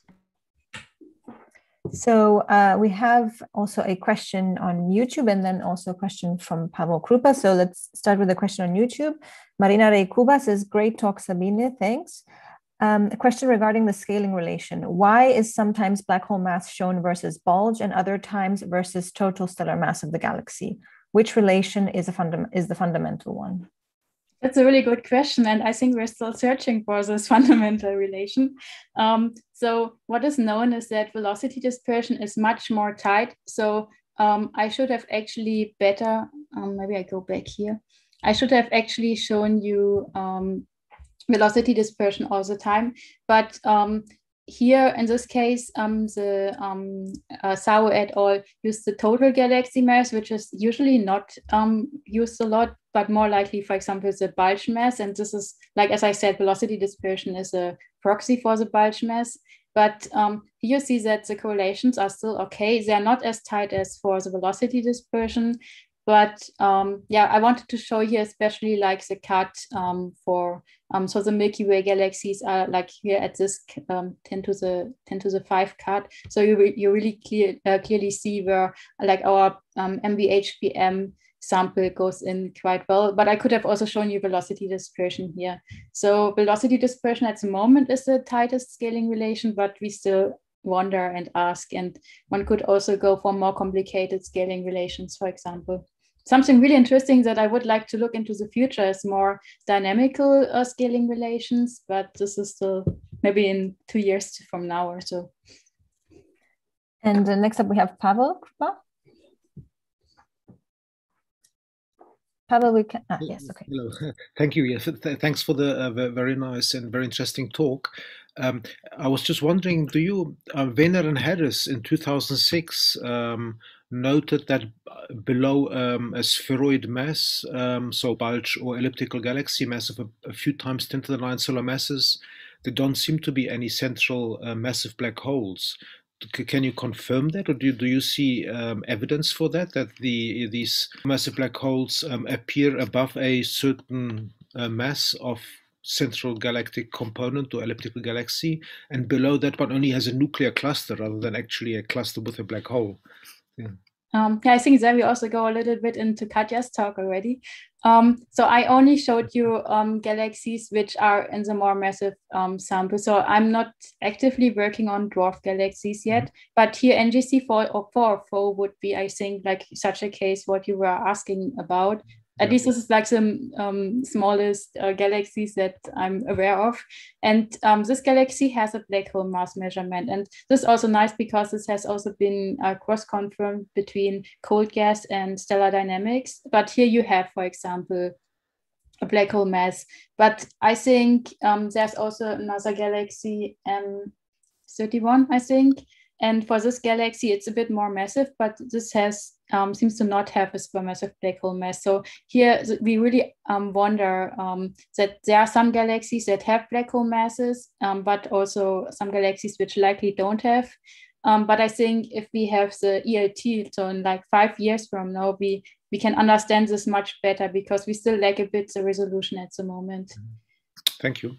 So uh, we have also a question on YouTube and then also a question from Pavel Krupa. So let's start with a question on YouTube. Marina Rey Cuba says, great talk, Sabine, thanks. Um, a question regarding the scaling relation. Why is sometimes black hole mass shown versus bulge and other times versus total stellar mass of the galaxy? Which relation is, a fundam- is the fundamental one? That's a really good question, and I think we're still searching for this fundamental relation. Um, so what is known is that velocity dispersion is much more tight. So um, I should have actually better, um, maybe I go back here. I should have actually shown you um, velocity dispersion all the time, but um, here in this case, um, the um, uh, Sao et al. Used the total galaxy mass, which is usually not um, used a lot, but more likely, for example, the bulge mass. And this is, like, as I said, velocity dispersion is a proxy for the bulge mass. But um, you see that the correlations are still okay. They're not as tight as for the velocity dispersion. But um, yeah, I wanted to show here especially like the cut um, for, um, so the Milky Way galaxies are like here at this um, ten to the five cut. So you, re you really clear, uh, clearly see where like our um, M B H P M sample goes in quite well, but I could have also shown you velocity dispersion here. So velocity dispersion at the moment is the tightest scaling relation, but we still wonder and ask, and one could also go for more complicated scaling relations, for example. Something really interesting that I would like to look into the future is more dynamical uh, scaling relations, but this is still maybe in two years from now or so. And uh, next up we have Pavel Krupa. Pavel, we can, ah, yes, okay. Hello, thank you. Yes, th thanks for the uh, very nice and very interesting talk. Um, I was just wondering, do you, uh, Wener and Harris in two thousand six um, noted that below um, a spheroid mass, um, so bulge or elliptical galaxy mass of a, a few times ten to the nine solar masses, there don't seem to be any central uh, massive black holes. Can you confirm that, or do you, do you see um, evidence for that, that the these massive black holes um, appear above a certain uh, mass of central galactic component or elliptical galaxy, and below that one only has a nuclear cluster rather than actually a cluster with a black hole? Yeah. Um, yeah, I think there we also go a little bit into Katja's talk already. Um, so I only showed you um, galaxies which are in the more massive um, sample. So I'm not actively working on dwarf galaxies yet, mm-hmm. but here N G C four or four would be, I think, like such a case what you were asking about. At least this is like the um, smallest uh, galaxies that I'm aware of. And um, this galaxy has a black hole mass measurement. And this is also nice because this has also been uh, cross-confirmed between cold gas and stellar dynamics. But here you have, for example, a black hole mass. But I think um, there's also another galaxy, M thirty-one, I think. And for this galaxy, it's a bit more massive, but this has um, seems to not have a supermassive black hole mass. So here we really um, wonder um, that there are some galaxies that have black hole masses, um, but also some galaxies which likely don't have. Um, but I think if we have the E L T, so in like five years from now, we, we can understand this much better because we still lack a bit the resolution at the moment. Thank you.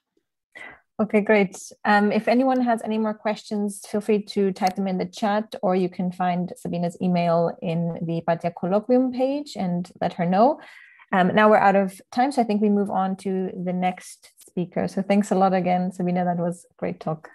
Okay, great. Um, if anyone has any more questions, feel free to type them in the chat, or you can find Sabine's email in the Hypatia Colloquium page and let her know. Um, now we're out of time, so I think we move on to the next speaker. So thanks a lot again, Sabine. That was a great talk.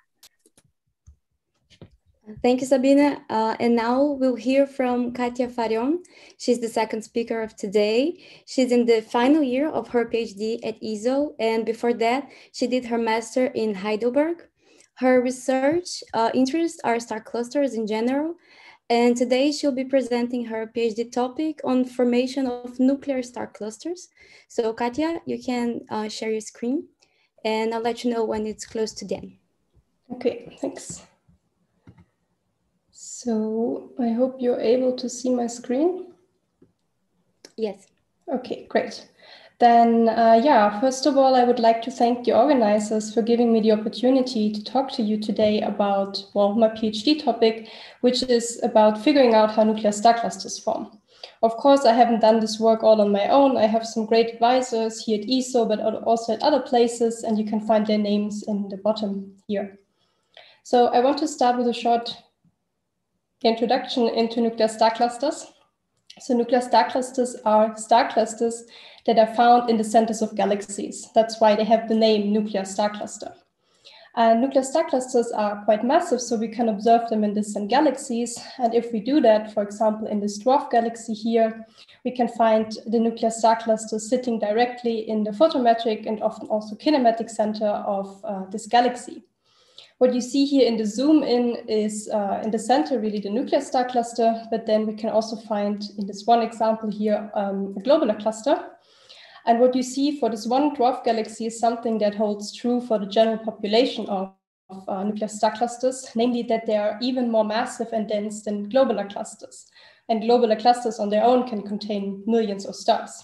Thank you, Sabine. Uh, and now we'll hear from Katja Farion. She's the second speaker of today. She's in the final year of her PhD at E S O, and before that, she did her master in Heidelberg. Her research uh, interests are star clusters in general, and today she'll be presenting her PhD topic on formation of nuclear star clusters. So Katja, you can uh, share your screen, and I'll let you know when it's close to the end. Okay, thanks. So I hope you're able to see my screen. Yes. Okay, great. then, uh, yeah, first of all, I would like to thank the organizers for giving me the opportunity to talk to you today about, well, my PhD topic, which is about figuring out how nuclear star clusters form. Of course, I haven't done this work all on my own. I have some great advisors here at E S O, but also at other places, and you can find their names in the bottom here. So I want to start with a short introduction into nuclear star clusters. So nuclear star clusters are star clusters that are found in the centers of galaxies. That's why they have the name nuclear star cluster. And nuclear star clusters are quite massive, so we can observe them in distant galaxies. And if we do that, for example, in this dwarf galaxy here, we can find the nuclear star cluster sitting directly in the photometric and often also kinematic center of uh, this galaxy. What you see here in the zoom in is uh, in the center really the nuclear star cluster, but then we can also find in this one example here um, a globular cluster. And what you see for this one dwarf galaxy is something that holds true for the general population of, of uh, nuclear star clusters, namely that they are even more massive and dense than globular clusters. And globular clusters on their own can contain millions of stars.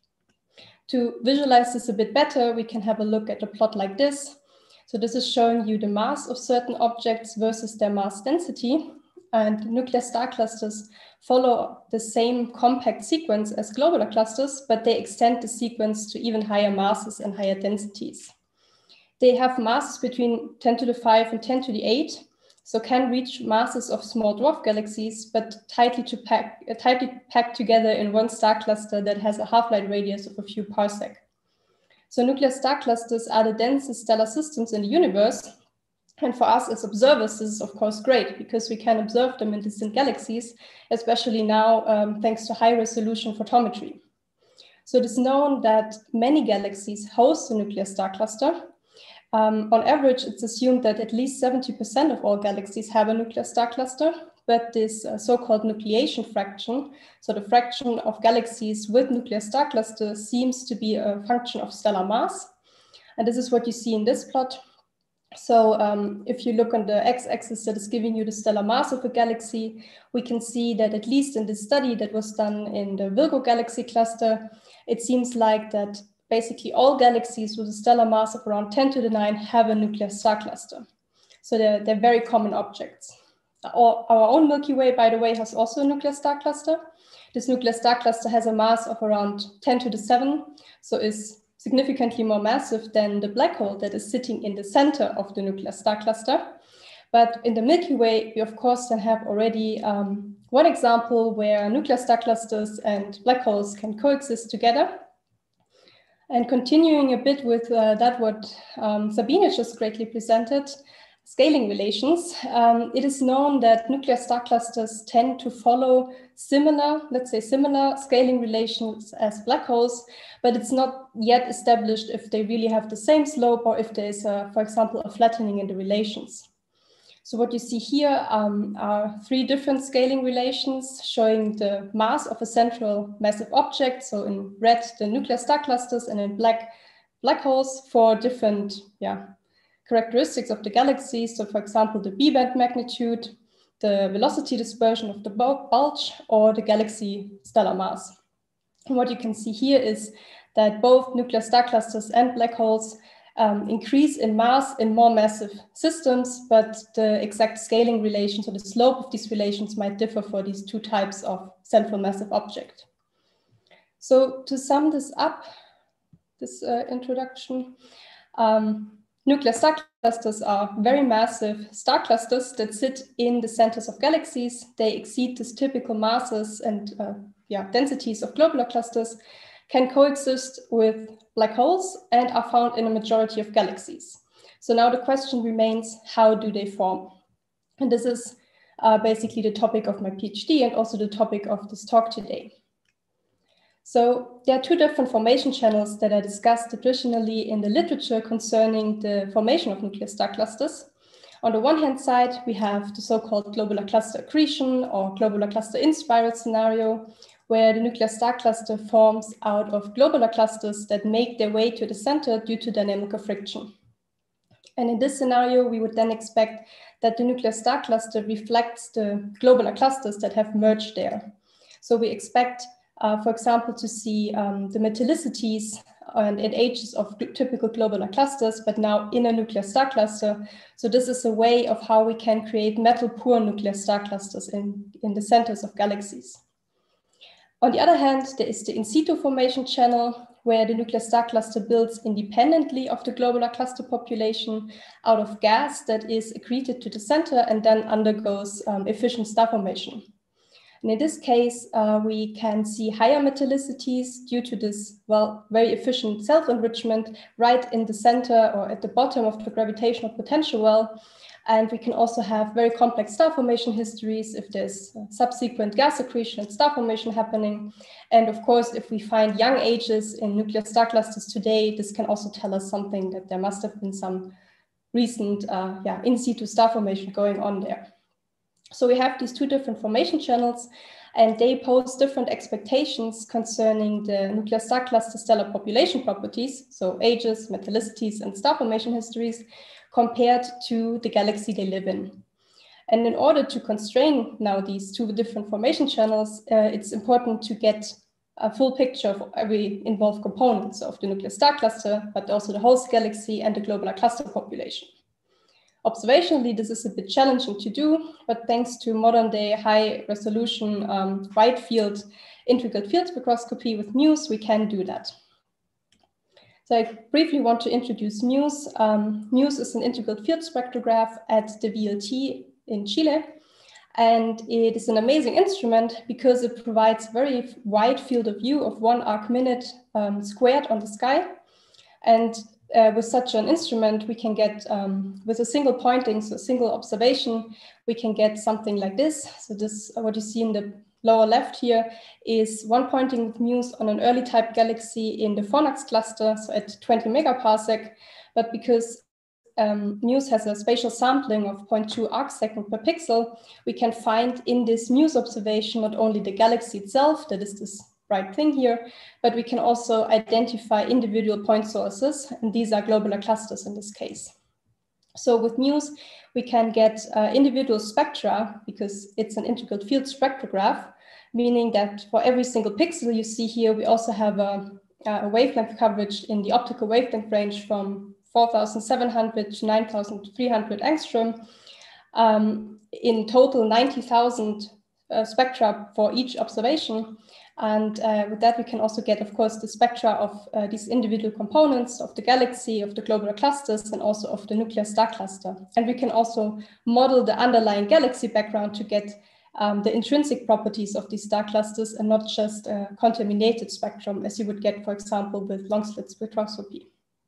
To visualize this a bit better, we can have a look at a plot like this. So this is showing you the mass of certain objects versus their mass density. And nuclear star clusters follow the same compact sequence as globular clusters, but they extend the sequence to even higher masses and higher densities. They have masses between ten to the five and ten to the eight, so can reach masses of small dwarf galaxies, but tightly, to pack, uh, tightly packed together in one star cluster that has a half-light radius of a few parsec. So nuclear star clusters are the densest stellar systems in the universe. And for us as observers, this is of course great because we can observe them in distant galaxies, especially now um, thanks to high resolution photometry. So it is known that many galaxies host a nuclear star cluster. Um, on average, it's assumed that at least seventy percent of all galaxies have a nuclear star cluster, but this uh, so-called nucleation fraction, so the fraction of galaxies with nuclear star cluster, seems to be a function of stellar mass. And this is what you see in this plot. So um, if you look on the x-axis that is giving you the stellar mass of a galaxy, we can see that at least in this study that was done in the Virgo galaxy cluster, it seems like that basically all galaxies with a stellar mass of around ten to the nine have a nuclear star cluster. So they're, they're very common objects. Our, our own Milky Way, by the way, has also a nuclear star cluster. This nuclear star cluster has a mass of around ten to the seven, so is significantly more massive than the black hole that is sitting in the center of the nuclear star cluster. But in the Milky Way, we of course then have already um, one example where nuclear star clusters and black holes can coexist together. And continuing a bit with uh, that what um, Sabine just greatly presented, scaling relations, um, it is known that nuclear star clusters tend to follow similar, let's say similar scaling relations as black holes, but it's not yet established if they really have the same slope or if there's, a, for example, a flattening in the relations. So what you see here um, are three different scaling relations showing the mass of a central massive object. So in red, the nuclear star clusters, and in black, black holes for different yeah, characteristics of the galaxy. So for example, the B-band magnitude, the velocity dispersion of the bulge, or the galaxy stellar mass. And what you can see here is that both nuclear star clusters and black holes um, increase in mass in more massive systems, but the exact scaling relations or the slope of these relations might differ for these two types of central massive object. So to sum this up, this uh, introduction, um, nuclear star clusters are very massive star clusters that sit in the centers of galaxies. They exceed the typical masses and uh, yeah, densities of globular clusters, can coexist with black holes, and are found in a majority of galaxies. So now the question remains, how do they form? And this is uh, basically the topic of my PhD and also the topic of this talk today. So there are two different formation channels that are discussed traditionally in the literature concerning the formation of nuclear star clusters. On the one hand side, we have the so-called globular cluster accretion or globular cluster in-spiral scenario, where the nuclear star cluster forms out of globular clusters that make their way to the center due to dynamical friction. And in this scenario, we would then expect that the nuclear star cluster reflects the globular clusters that have merged there. So we expect, uh, for example, to see um, the metallicities and in ages of typical globular clusters, but now in a nuclear star cluster. So this is a way of how we can create metal-poor nuclear star clusters in, in the centers of galaxies. On the other hand, there is the in situ formation channel, where the nuclear star cluster builds independently of the globular cluster population out of gas that is accreted to the center and then undergoes um, efficient star formation. And in this case, uh, we can see higher metallicities due to this, well, very efficient self-enrichment right in the center or at the bottom of the gravitational potential well. And we can also have very complex star formation histories if there's subsequent gas accretion and star formation happening. And of course, if we find young ages in nuclear star clusters today, this can also tell us something that there must have been some recent uh, yeah, in situ star formation going on there. So we have these two different formation channels, and they pose different expectations concerning the nuclear star cluster stellar population properties, so ages, metallicities, and star formation histories, compared to the galaxy they live in. And in order to constrain now these two different formation channels, uh, it's important to get a full picture of every involved components of the nuclear star cluster, but also the host galaxy and the globular cluster population. Observationally, this is a bit challenging to do, but thanks to modern day high resolution um, wide field integral field spectroscopy with MUSE, we can do that. So I briefly want to introduce MUSE. Um, MUSE is an integral field spectrograph at the V L T in Chile. And it is an amazing instrument because it provides a very wide field of view of one arc minute um, squared on the sky. And uh, with such an instrument, we can get, um, with a single pointing, so a single observation, we can get something like this. So this, what you see in the lower left here, is one pointing with MUSE on an early type galaxy in the Fornax cluster, so at twenty megaparsec. But because um, MUSE has a spatial sampling of zero point two arcsecond per pixel, we can find in this MUSE observation not only the galaxy itself, that is this bright thing here, but we can also identify individual point sources, and these are globular clusters in this case. So with MUSE, we can get uh, individual spectra because it's an integral field spectrograph, meaning that for every single pixel you see here, we also have a, a wavelength coverage in the optical wavelength range from four thousand seven hundred to nine thousand three hundred angstrom. Um, in total, ninety thousand uh, spectra for each observation. And uh, with that, we can also get, of course, the spectra of uh, these individual components of the galaxy, of the globular clusters, and also of the nuclear star cluster. And we can also model the underlying galaxy background to get um, the intrinsic properties of these star clusters and not just a contaminated spectrum, as you would get, for example, with long slit spectroscopy.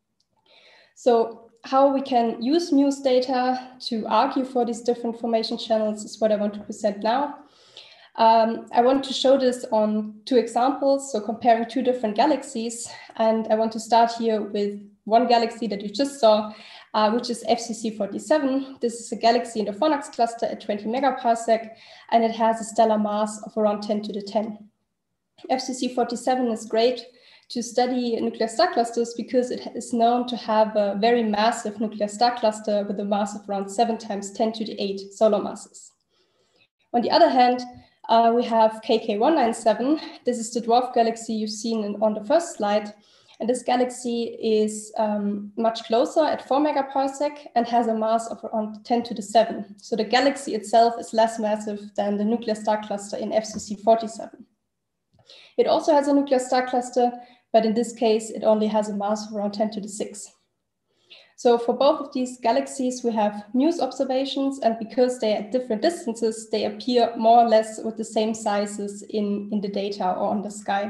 So how we can use MUSE data to argue for these different formation channels is what I want to present now. Um, I want to show this on two examples, so comparing two different galaxies. And I want to start here with one galaxy that you just saw, uh, which is F C C forty-seven. This is a galaxy in the Fornax cluster at twenty megaparsec, and it has a stellar mass of around ten to the ten. F C C forty-seven is great to study nuclear star clusters because it is known to have a very massive nuclear star cluster with a mass of around seven times ten to the eight solar masses. On the other hand, Uh, we have K K one ninety-seven. This is the dwarf galaxy you've seen in, on the first slide. And this galaxy is um, much closer at four megaparsec and has a mass of around ten to the seven. So the galaxy itself is less massive than the nuclear star cluster in F C C forty-seven. It also has a nuclear star cluster, but in this case, it only has a mass of around ten to the six. So for both of these galaxies, we have MUSE observations, and because they are at different distances, they appear more or less with the same sizes in, in the data or on the sky.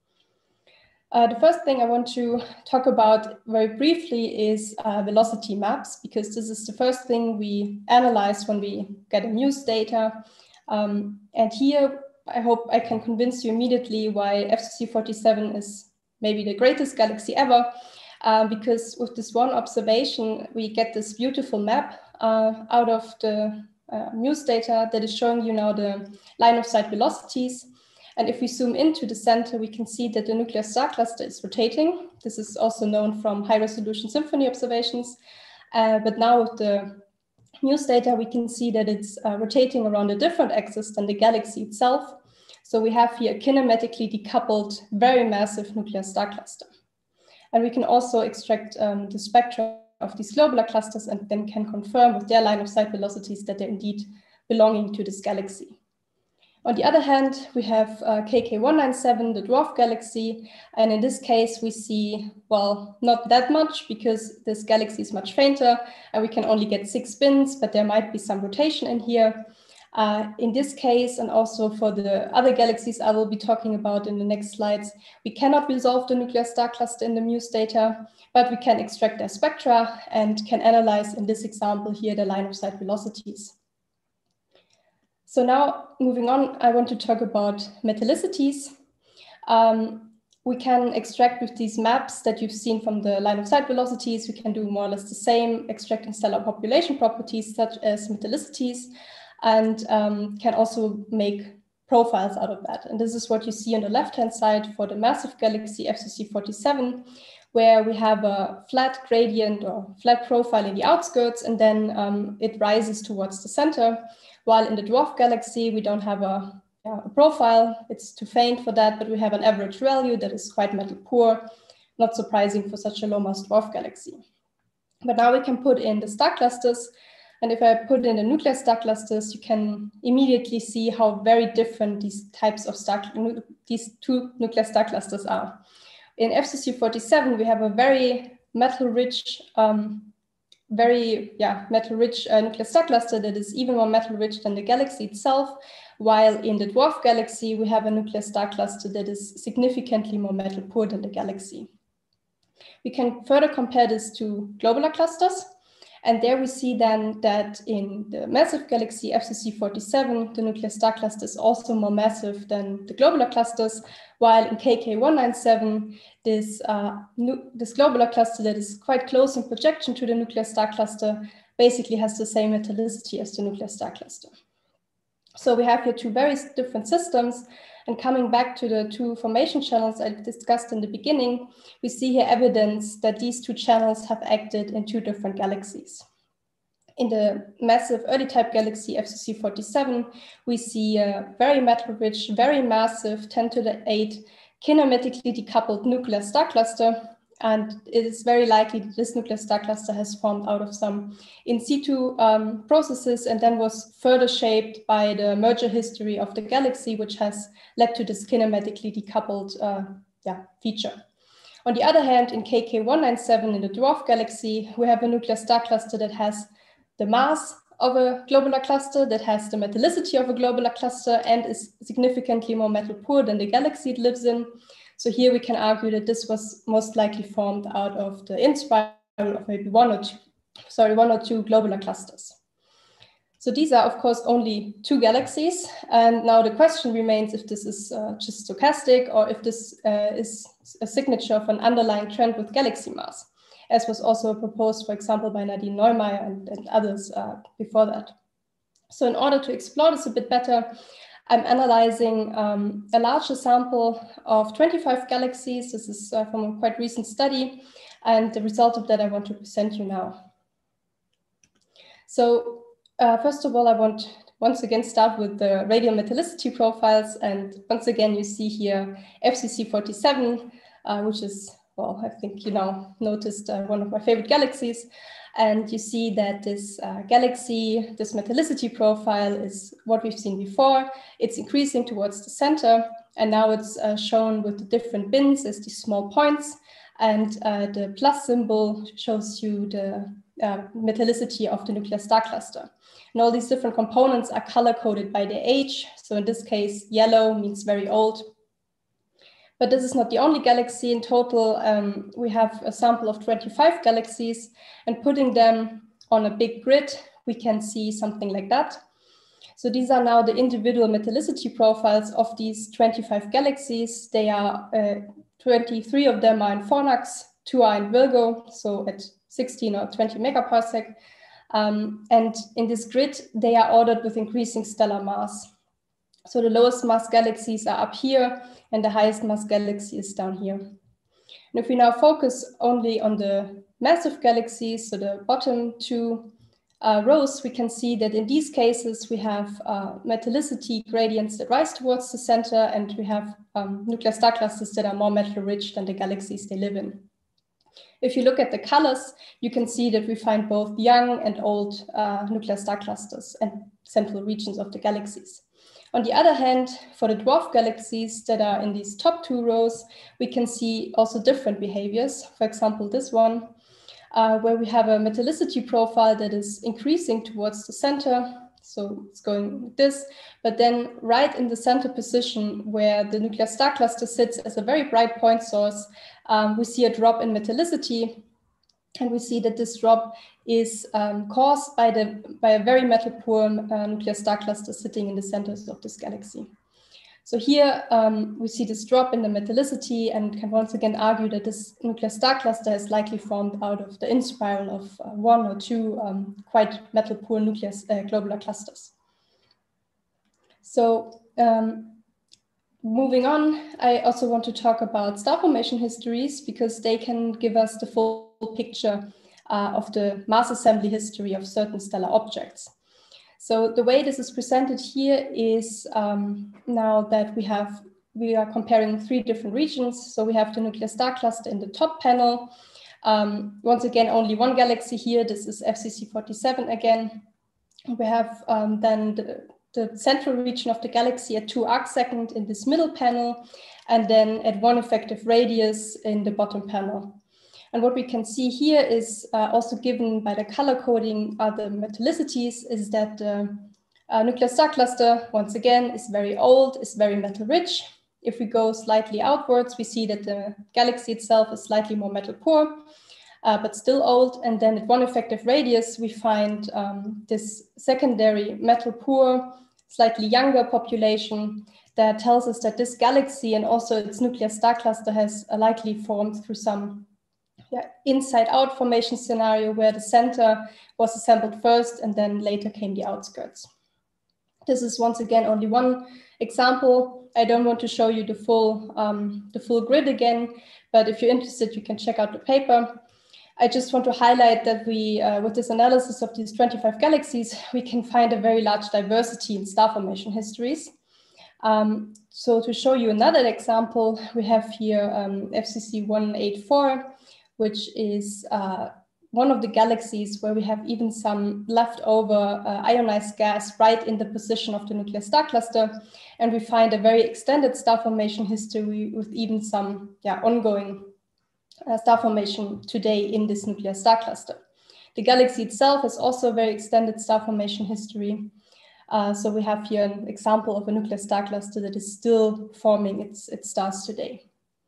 Uh, the first thing I want to talk about very briefly is uh, velocity maps, because this is the first thing we analyze when we get a MUSE data. Um, and here, I hope I can convince you immediately why F C C forty-seven is maybe the greatest galaxy ever. Uh, because with this one observation, we get this beautiful map uh, out of the uh, MUSE data that is showing you now the line of sight velocities. And if we zoom into the center, we can see that the nuclear star cluster is rotating. This is also known from high resolution symphony observations. Uh, but now with the MUSE data, we can see that it's uh, rotating around a different axis than the galaxy itself. So we have here a kinematically decoupled, very massive nuclear star cluster. And we can also extract um, the spectra of these globular clusters and then can confirm with their line of sight velocities that they're indeed belonging to this galaxy. On the other hand, we have uh, K K one ninety-seven, the dwarf galaxy. And in this case, we see, well, not that much because this galaxy is much fainter and we can only get six spins, but there might be some rotation in here. Uh, in this case, and also for the other galaxies I will be talking about in the next slides, we cannot resolve the nuclear star cluster in the MUSE data, but we can extract their spectra and can analyze, in this example here, the line of sight velocities. So now, moving on, I want to talk about metallicities. Um, we can extract with these maps that you've seen from the line of sight velocities. We can do more or less the same, extracting stellar population properties such as metallicities, and um, can also make profiles out of that. And this is what you see on the left-hand side for the massive galaxy F C C forty-seven, where we have a flat gradient or flat profile in the outskirts, and then um, it rises towards the center. While in the dwarf galaxy, we don't have a, yeah, a profile. It's too faint for that, but we have an average value that is quite metal poor, not surprising for such a low mass dwarf galaxy. But now we can put in the star clusters. And if I put in the nuclear star clusters, you can immediately see how very different these types of star, these two nuclear star clusters are. In F C C forty-seven, we have a very metal-rich, um, very yeah metal-rich uh, nuclear star cluster that is even more metal-rich than the galaxy itself. While in the dwarf galaxy, we have a nuclear star cluster that is significantly more metal-poor than the galaxy. We can further compare this to globular clusters. And there we see then that in the massive galaxy F C C forty-seven, the nuclear star cluster is also more massive than the globular clusters, while in K K one ninety-seven, this, uh, this globular cluster that is quite close in projection to the nuclear star cluster basically has the same metallicity as the nuclear star cluster. So we have here two very different systems. And coming back to the two formation channels I discussed in the beginning, we see here evidence that these two channels have acted in two different galaxies. In the massive early type galaxy F C C forty-seven, we see a very metal-rich, very massive ten to the eight kinematically decoupled nuclear star cluster. And it is very likely that this nuclear star cluster has formed out of some in situ um, processes and then was further shaped by the merger history of the galaxy, which has led to this kinematically decoupled uh, yeah, feature. On the other hand, in K K one ninety-seven, in the dwarf galaxy, we have a nuclear star cluster that has the mass of a globular cluster, that has the metallicity of a globular cluster, and is significantly more metal poor than the galaxy it lives in. So here we can argue that this was most likely formed out of the inspiral of maybe one or two, sorry, one or two globular clusters. So these are, of course, only two galaxies. And now the question remains if this is uh, just stochastic or if this uh, is a signature of an underlying trend with galaxy mass, as was also proposed, for example, by Nadine Neumeier and, and others uh, before that. So in order to explore this a bit better, I'm analyzing um, a larger sample of twenty-five galaxies. This is uh, from a quite recent study, and the result of that I want to present you now. So uh, first of all, I want once again start with the radial metallicity profiles. And once again, you see here F C C forty-seven, uh, which is, well, I think you now noticed uh, one of my favorite galaxies. And you see that this uh, galaxy, this metallicity profile is what we've seen before. It's increasing towards the center. And now it's uh, shown with the different bins as these small points. And uh, the plus symbol shows you the uh, metallicity of the nuclear star cluster. And all these different components are color-coded by their age. So in this case, yellow means very old. But this is not the only galaxy. In total, um, we have a sample of twenty-five galaxies, and putting them on a big grid, we can see something like that. So these are now the individual metallicity profiles of these twenty-five galaxies. They are, uh, twenty-three of them are in Fornax, two are in Virgo, so at sixteen or twenty megaparsec. Um, and in this grid, they are ordered with increasing stellar mass. So the lowest mass galaxies are up here, and the highest mass galaxy is down here. And if we now focus only on the massive galaxies, so the bottom two uh, rows, we can see that in these cases, we have uh, metallicity gradients that rise towards the center, and we have um, nuclear star clusters that are more metal-rich than the galaxies they live in. If you look at the colors, you can see that we find both young and old uh, nuclear star clusters and central regions of the galaxies. On the other hand, for the dwarf galaxies that are in these top two rows, we can see also different behaviors. For example, this one, uh, where we have a metallicity profile that is increasing towards the center. So it's going like this, but then right in the center position where the nuclear star cluster sits as a very bright point source, um, we see a drop in metallicity. And we see that this drop is um, caused by, the, by a very metal poor uh, nuclear star cluster sitting in the centers of this galaxy. So here um, we see this drop in the metallicity and can once again argue that this nuclear star cluster is likely formed out of the in-spiral of uh, one or two um, quite metal poor nuclear uh, globular clusters. So um, moving on, I also want to talk about star formation histories because they can give us the full picture uh, of the mass assembly history of certain stellar objects. So the way this is presented here is um, now that we have, we are comparing three different regions. So we have the nuclear star cluster in the top panel. Um, once again, only one galaxy here. This is F C C forty-seven again. We have um, then the, the central region of the galaxy at two arc second in this middle panel, and then at one effective radius in the bottom panel. And what we can see here is uh, also given by the color coding are the metallicities is that the uh, uh, nuclear star cluster, once again, is very old, is very metal rich. If we go slightly outwards, we see that the galaxy itself is slightly more metal poor, uh, but still old. And then at one effective radius, we find um, this secondary metal poor, slightly younger population that tells us that this galaxy and also its nuclear star cluster has uh, likely formed through some Yeah, inside-out formation scenario where the center was assembled first and then later came the outskirts. This is once again only one example. I don't want to show you the full, um, the full grid again, but if you're interested, you can check out the paper. I just want to highlight that we, uh, with this analysis of these twenty-five galaxies, we can find a very large diversity in star formation histories. Um, so to show you another example, we have here um, F C C one eighty-four, which is uh, one of the galaxies where we have even some leftover uh, ionized gas right in the position of the nuclear star cluster. And we find a very extended star formation history with even some yeah, ongoing uh, star formation today in this nuclear star cluster. The galaxy itself is also a very extended star formation history. Uh, so we have here an example of a nuclear star cluster that is still forming its, its stars today.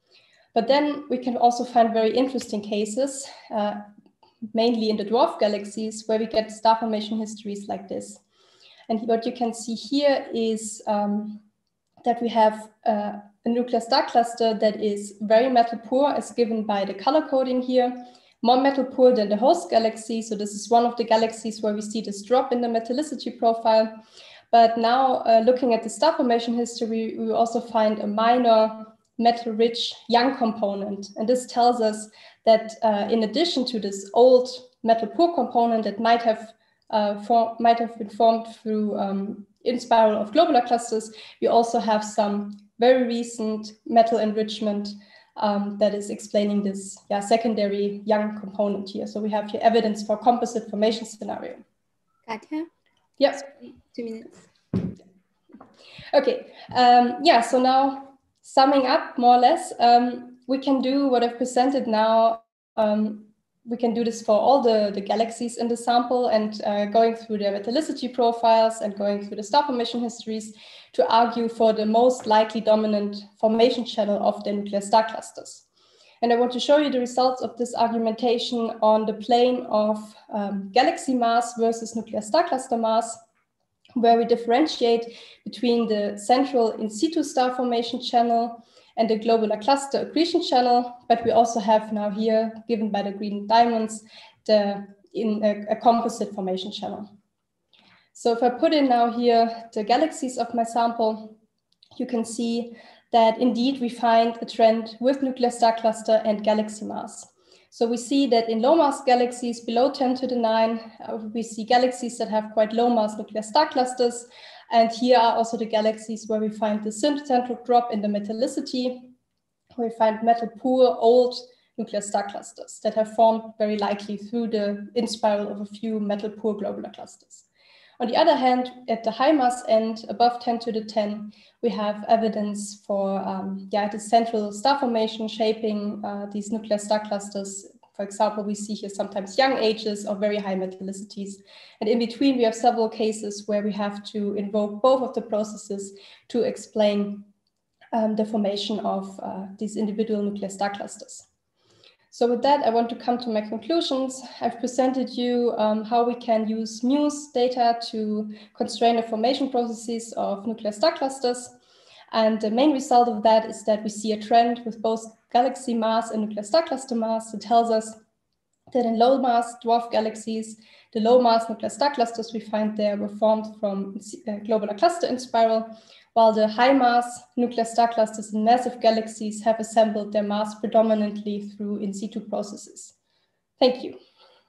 But then we can also find very interesting cases, uh, mainly in the dwarf galaxies, where we get star formation histories like this. And what you can see here is um, that we have uh, a nuclear star cluster that is very metal poor, as given by the color coding here, more metal poor than the host galaxy. So this is one of the galaxies where we see this drop in the metallicity profile. But now uh, looking at the star formation history, we also find a minor metal-rich young component. And this tells us that uh, in addition to this old metal-poor component that might have, uh, form, might have been formed through um, in-spiral of globular clusters, we also have some very recent metal enrichment um, that is explaining this yeah, secondary young component here. So we have here evidence for composite formation scenario. Katja? Yes. Two minutes. Okay, um, yeah, so now summing up more or less, um, we can do what I've presented now. Um, we can do this for all the, the galaxies in the sample and uh, going through their metallicity profiles and going through the star formation histories to argue for the most likely dominant formation channel of the nuclear star clusters. And I want to show you the results of this argumentation on the plane of um, galaxy mass versus nuclear star cluster mass, where we differentiate between the central in situ star formation channel and the globular cluster accretion channel. But we also have now here, given by the green diamonds, the in a, a composite formation channel. So if I put in now here the galaxies of my sample, you can see that indeed we find a trend with nuclear star cluster and galaxy mass. So we see that in low mass galaxies below ten to the nine, uh, we see galaxies that have quite low mass nuclear star clusters. And here are also the galaxies where we find the central drop in the metallicity, where we find metal poor, old nuclear star clusters that have formed very likely through the in-spiral of a few metal-poor globular clusters. On the other hand, at the high mass end, above ten to the ten, we have evidence for um, yeah, the central star formation shaping uh, these nuclear star clusters. For example, we see here sometimes young ages or very high metallicities. And in between, we have several cases where we have to invoke both of the processes to explain um, the formation of uh, these individual nuclear star clusters. So with that, I want to come to my conclusions. I've presented you um, how we can use MUSE data to constrain the formation processes of nuclear star clusters. And the main result of that is that we see a trend with both galaxy mass and nuclear star cluster mass. It tells us that in low mass dwarf galaxies, the low mass nuclear star clusters we find there were formed from uh, globular cluster in spiral, while the high mass nuclear star clusters in massive galaxies have assembled their mass predominantly through in situ processes. Thank you.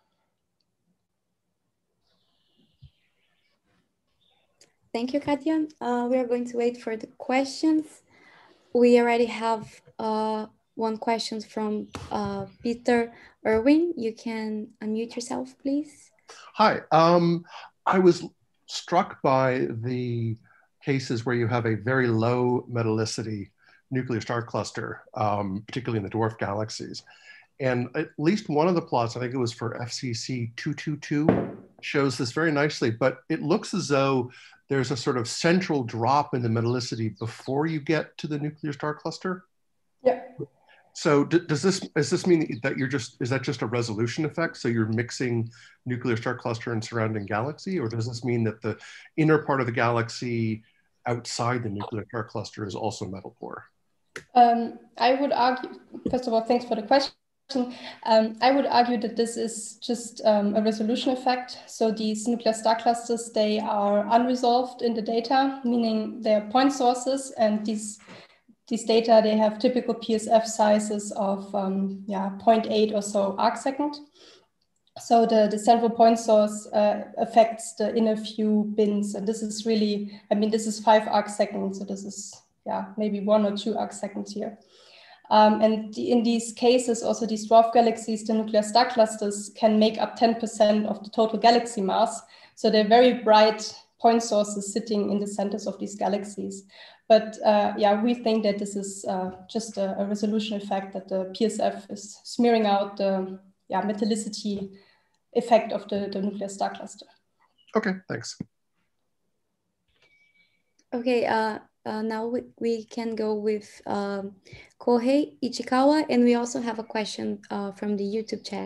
Thank you, Katja. Uh, we are going to wait for the questions. We already have uh, one question from uh, Peter Irwin. You can unmute yourself, please. Hi. Um, I was struck by the cases where you have a very low metallicity nuclear star cluster, um, particularly in the dwarf galaxies. And at least one of the plots, I think it was for F C C two two two, shows this very nicely, but it looks as though there's a sort of central drop in the metallicity before you get to the nuclear star cluster. Yeah. So does this, does this mean that you're just, is that just a resolution effect? So you're mixing nuclear star cluster and surrounding galaxy, or does this mean that the inner part of the galaxy outside the nuclear star cluster is also metal poor? Um, I would argue, first of all, thanks for the question. Um, I would argue that this is just um, a resolution effect. So these nuclear star clusters, they are unresolved in the data, meaning they're point sources, and these these data, they have typical P S F sizes of um, yeah, zero point eight or so arc second. So the, the central point source uh, affects the inner few bins, and this is really, I mean, this is five arc seconds, so this is yeah, maybe one or two arc seconds here. Um, and the, in these cases, also these dwarf galaxies, the nuclear star clusters can make up ten percent of the total galaxy mass. So they're very bright point sources sitting in the centers of these galaxies. But uh, yeah, we think that this is uh, just a, a resolution effect, that the P S F is smearing out the yeah, metallicity effect of the, the nuclear star cluster. Okay, thanks. Okay, uh, Uh, now we, we can go with um, Kohei Ichikawa, and we also have a question uh, from the YouTube chat.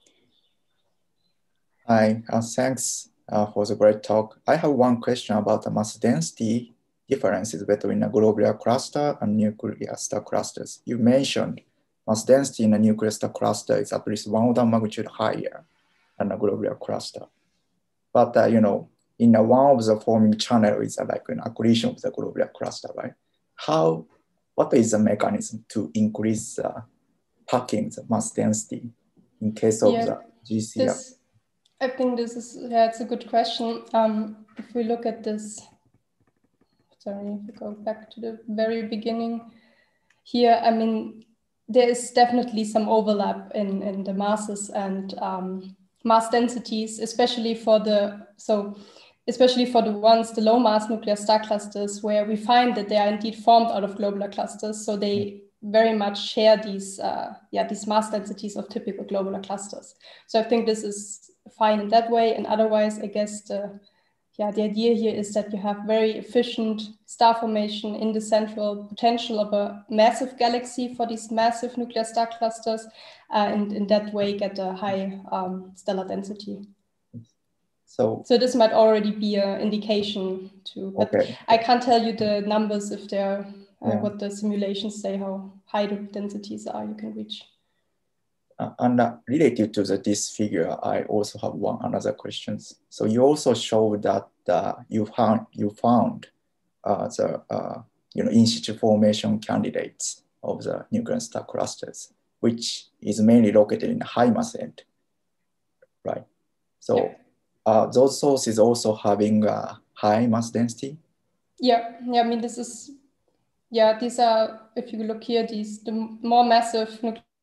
Hi, uh, thanks uh, for the great talk. I have one question about the mass density differences between a globular cluster and nuclear star clusters. You mentioned mass density in a nuclear star cluster is at least one order of magnitude higher than a globular cluster. But, uh, you know, in a one of the forming channel is uh, like an accretion of the globular cluster, right? How, what is the mechanism to increase uh, packing, the mass density in case of yeah, the G C R? This, I think this is, yeah, it's a good question. Um, if we look at this, sorry, if we go back to the very beginning here, I mean, there is definitely some overlap in, in the masses and um, mass densities, especially for the, so especially for the ones, the low mass nuclear star clusters, where we find that they are indeed formed out of globular clusters. So they very much share these, uh, yeah, these mass densities of typical globular clusters. So I think this is fine in that way. And otherwise, I guess the, yeah, the idea here is that you have very efficient star formation in the central potential of a massive galaxy for these massive nuclear star clusters, uh, and in that way get a high um, stellar density. So, so this might already be an indication to, but okay. I can't tell you the numbers if they're, uh, yeah. what the simulations say, how high the densities are you can reach. Uh, and uh, related to the, this figure, I also have one another question. So you also showed that uh, you found you found uh, the uh, you know in situ formation candidates of the nuclear star clusters, which is mainly located in the high mass end, right? So. Yeah. Uh, those sources also having a high mass density? Yeah, yeah. I mean, this is, yeah, these are, if you look here, these, the more massive nuclear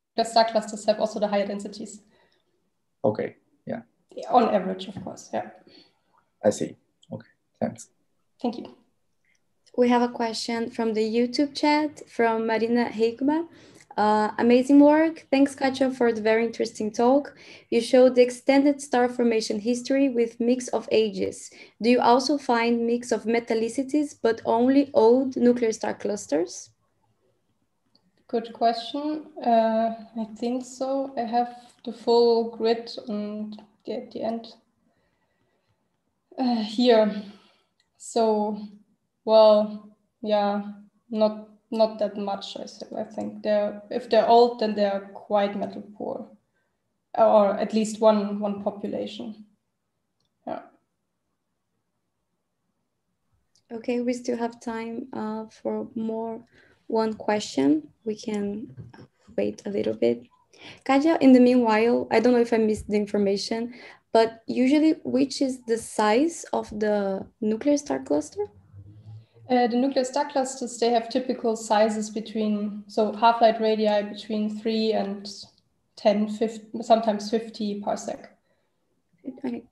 the star clusters have also the higher densities. Okay, yeah. On average, of course, yeah. I see. Okay, thanks. Thank you. We have a question from the YouTube chat from Marina Heikma. Uh, amazing work. Thanks, Katja, for the very interesting talk. You showed the extended star formation history with mix of ages. Do you also find mix of metallicities, but only old nuclear star clusters? Good question. Uh, I think so. I have the full grid on the, at the end uh, here. So, well, yeah, not not that much. I said. I think they're if they're old, then they're quite metal poor, or at least one one population. Yeah. Okay, we still have time uh, for more one question. We can wait a little bit. Katja, in the meanwhile, I don't know if I missed the information, but usually which is the size of the nuclear star cluster? Uh, the nuclear star clusters, they have typical sizes between, so half-light radii between three and ten, fifty, sometimes fifty parsec. Okay.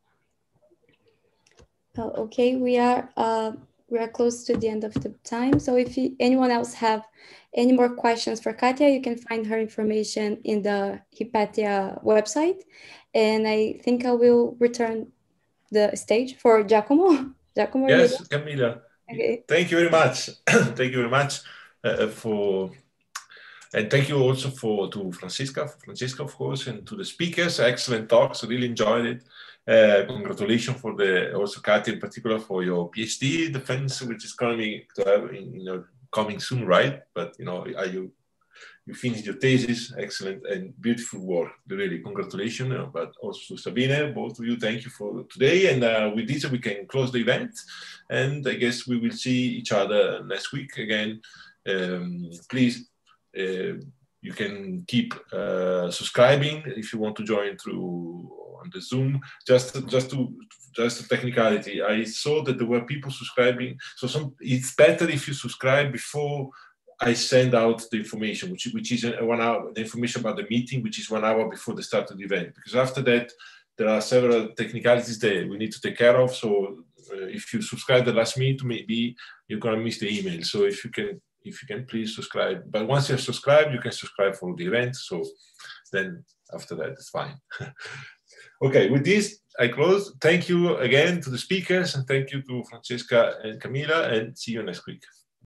Uh, okay, we are uh, we are close to the end of the time. So if you, anyone else have any more questions for Katja, you can find her information in the Hypatia website. And I think I will return the stage for Giacomo. Giacomo. Yes, Camilla. Okay. Thank you very much. Thank you very much uh, for, and thank you also for to Francisca, Francisca of course, and to the speakers. Excellent talks. Really enjoyed it. Uh, congratulations for the also Katja in particular for your PhD defense, which is coming to have in, you know coming soon, right? But you know, are you you finished your thesis, excellent and beautiful work. Really, congratulations. Uh, but also Sabine, both of you, thank you for today. And uh, with this, we can close the event. And I guess we will see each other next week again. Um, please, uh, you can keep uh, subscribing if you want to join through on the Zoom. Just, just to just a technicality. I saw that there were people subscribing. So some, it's better if you subscribe before I send out the information, which, which is one hour, the information about the meeting, which is one hour before the start of the event. Because after that, there are several technicalities that we need to take care of. So uh, if you subscribe the last minute, maybe you're gonna miss the email. So if you can, if you can please subscribe. But once you have subscribed, you can subscribe for the event. So then after that, it's fine. Okay, with this, I close. Thank you again to the speakers and thank you to Francesca and Camilla, and see you next week.